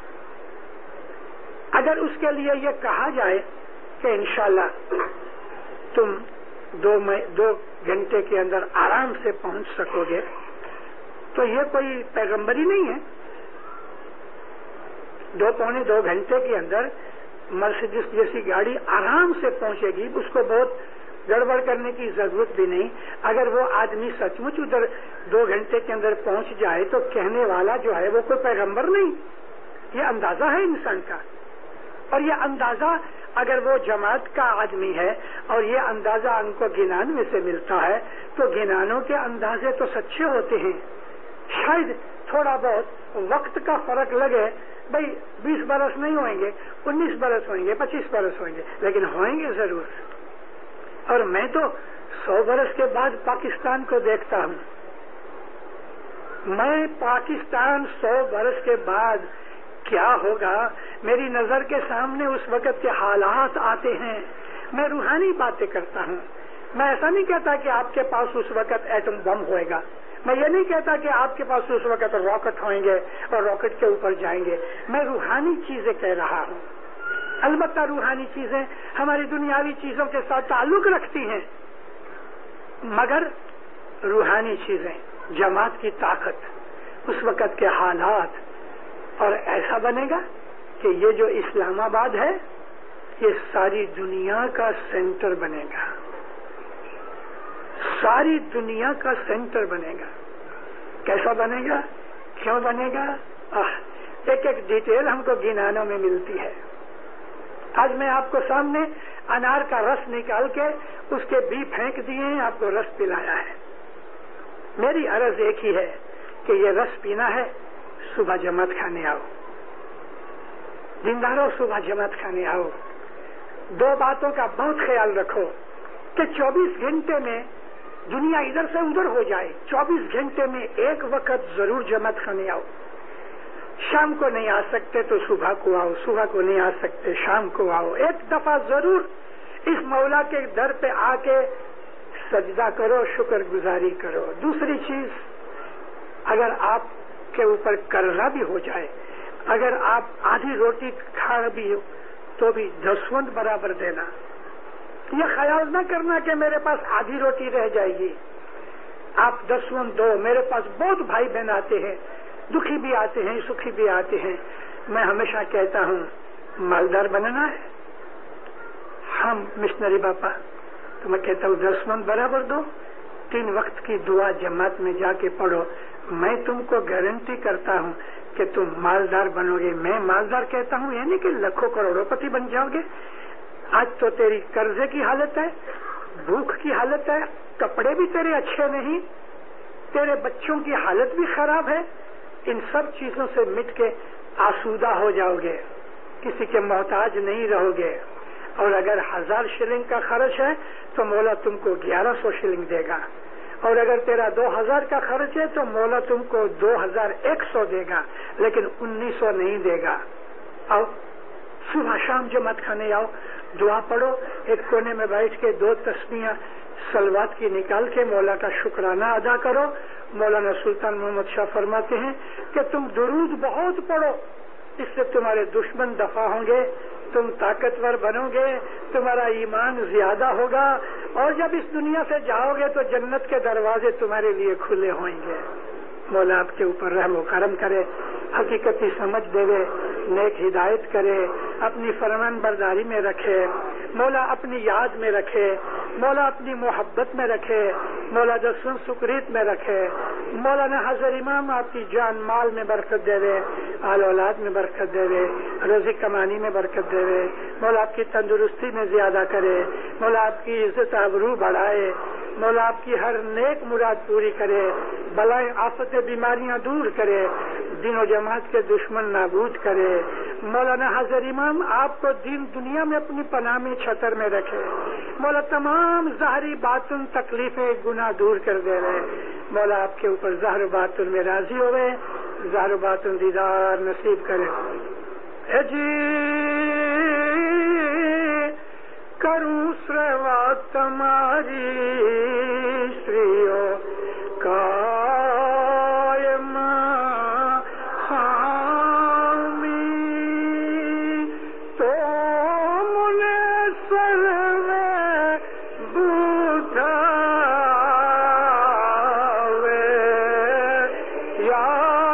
Speaker 2: اگر اس کے لیے یہ کہا جائے کہ انشاءاللہ تم 2 گھنٹے کے اندر آرام سے پہنچ سکو گے، تو یہ کوئی پیغمبری نہیں ہے. 2-2.25 گھنٹے کے اندر مرسیڈیز جیسی گاڑی آرام سے پہنچے گی، اس کو بہت گڑبڑ کرنے کی ضرورت بھی نہیں. اگر وہ آدمی سچ مچ ادھر 2 گھنٹے کے اندر پہنچ جائے تو کہنے والا جو ہے وہ کوئی پیغمبر نہیں. یہ اندازہ ہے انسان کا، اور یہ اندازہ اگر وہ جماعت کا آدمی ہے اور یہ اندازہ ان کو گنان میں سے ملتا ہے تو گنانوں کے اندازے تو سچے ہوتے ہیں. شاید تھوڑا بہت وقت کا فرق لگے، بھئی 20 برس نہیں ہوئیں گے، 19 برس ہوئیں گے، 25 برس ہوئیں گے، لیکن ہوئیں گے ضرور. اور میں تو 100 برس کے بعد پاکستان کو دیکھتا ہوں. میں پاکستان 100 برس کے بعد کیا ہوگا میری نظر کے سامنے اس وقت کے حالات آتے ہیں. میں روحانی باتیں کرتا ہوں. میں ایسا نہیں کہتا کہ آپ کے پاس اس وقت ایٹم بم ہوئے گا، میں یہ نہیں کہتا کہ آپ کے پاس اس وقت راکٹ ہوئیں گے اور راکٹ کے اوپر جائیں گے. میں روحانی چیزیں کہہ رہا ہوں. البتہ روحانی چیزیں ہماری دنیاوی چیزوں کے ساتھ تعلق رکھتی ہیں، مگر روحانی چیزیں، جماعت کی طاقت، اس وقت کے حالات، اور ایسا بنے گا کہ یہ جو اسلام آباد ہے یہ ساری دنیا کا سینٹر بنے گا، ساری دنیا کا سینٹر بنے گا. کیسا بنے گا؟ کیوں بنے گا؟ ایک ایک ڈیٹیل ہم کو گنانوں میں ملتی ہے. آج میں آپ کو سامنے انار کا رس نکال کے اس کے بی پھینک دیے ہیں، آپ کو رس پلایا ہے. میری عرض ایک ہی ہے کہ یہ رس پینا ہے، صبح جماعت کھانے آؤ. دینداروں صبح جماعت کھانے آؤ. 2 باتوں کا بہت خیال رکھو کہ 24 گھنٹے میں دنیا ادھر سے ادھر ہو جائے، 24 گھنٹے میں ایک وقت ضرور جماعت کھانے آؤ. شام کو نہیں آ سکتے تو صبح کو آؤ، صبح کو نہیں آ سکتے شام کو آؤ. ایک دفعہ ضرور اس مولا کے در پہ آ کے سجدہ کرو، شکر گزاری کرو. دوسری چیز، اگر آپ کے اوپر قرضہ بھی ہو جائے، اگر آپ آدھی روٹی کھا بھی ہو تو بھی 10 برابر دینا. یہ خیال نہ کرنا کہ میرے پاس آدھی روٹی رہ جائے گی. آپ 10 دو. میرے پاس بہت بھائی بہن آتے ہیں، دکھی بھی آتے ہیں، سکھی بھی آتے ہیں. میں ہمیشہ کہتا ہوں مالدار بننا ہے. ہم مشنری باپا تو میں کہتا ہوں 10 برابر دو. 3 وقت کی دعا جماعت میں جا کے پڑھو. میں تم کو گارنٹی کرتا ہوں کہ تم مالدار بنو گے. میں مالدار کہتا ہوں یعنی کہ لاکھوں کروڑوں پتی بن جاؤ گے. آج تو تیری قرضے کی حالت ہے، بھوک کی حالت ہے، کپڑے بھی تیرے اچھے نہیں، تیرے بچوں کی حالت بھی خراب ہے. ان سب چیزوں سے مٹ کے آسودہ ہو جاؤ گے، کسی کے محتاج نہیں رہو گے. اور اگر 1000 شلنگ کا خرچ ہے تو مولا تم کو 1100 شلنگ دے گا، اور اگر تیرا 2000 کا خرچ ہے تو مولا تم کو 2100 دے گا، لیکن 1900 نہیں دے گا۔ آؤ صبح شام جماعت کھانے آؤ، دعا پڑھو، ایک کونے میں بیٹھ کے 2 تسبیحاں صلوات کی نکال کے مولا کا شکرانہ ادا کرو۔ مولانا سلطان محمد شاہ فرماتے ہیں کہ تم درود بہت پڑھو، اس سے تمہارے دشمن دفع ہوں گے، تم طاقتور بنو گے، تمہارا ایمان زیادہ ہوگا، اور جب اس دنیا سے جاؤ گے تو جنت کے دروازے تمہارے لیے کھلے ہوئیں گے۔ مولا آپ کے اوپر رحم و کرم کرے، حقیقتی سمجھ دے، نیک ہدایت کرے، اپنی فرمان برداری میں رکھے، مولا اپنی یاد میں رکھے، مولا اپنی محبت میں رکھے، مولا جسم سکریت میں رکھے، مولانا حضر امام آپ کی جان مال میں برکت دے، آل اولاد میں برکت دے، روزی کمانی میں برکت دے، مولا آپ کی تندرستی میں زیادہ کرے، مولا آپ کی عزت آبرو بڑھائے، مولا آپ کی ہر نیک مراد پوری کرے، بلائیں آفت بیماریاں دور کرے، دین و جماعت کے دشمن نابود کرے۔ مولانا حضر امام آپ کو دین دنیا میں اپنی پناہ میں چھتر میں رکھے، مولا تمام ظاہری باطن تکلیفیں گناہ دور کر دے رہے، مولا آپ کے اوپر ظاہر و باطن میں راضی ہوئے، ظاہر و باطن دیدار نصیب کرے۔ اے جی کروں سروا تمہاری شریو قائم حامی، تو منے سروے بودھاوے یا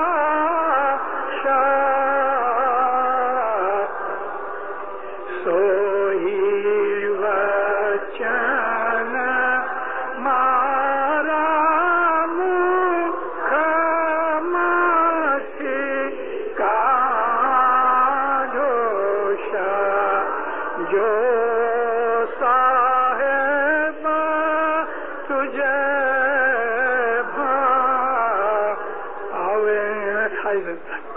Speaker 2: شاہ سوئی وچن مارا مکھ ماسی کا جوشا جو صاحب تجھے بھا آوے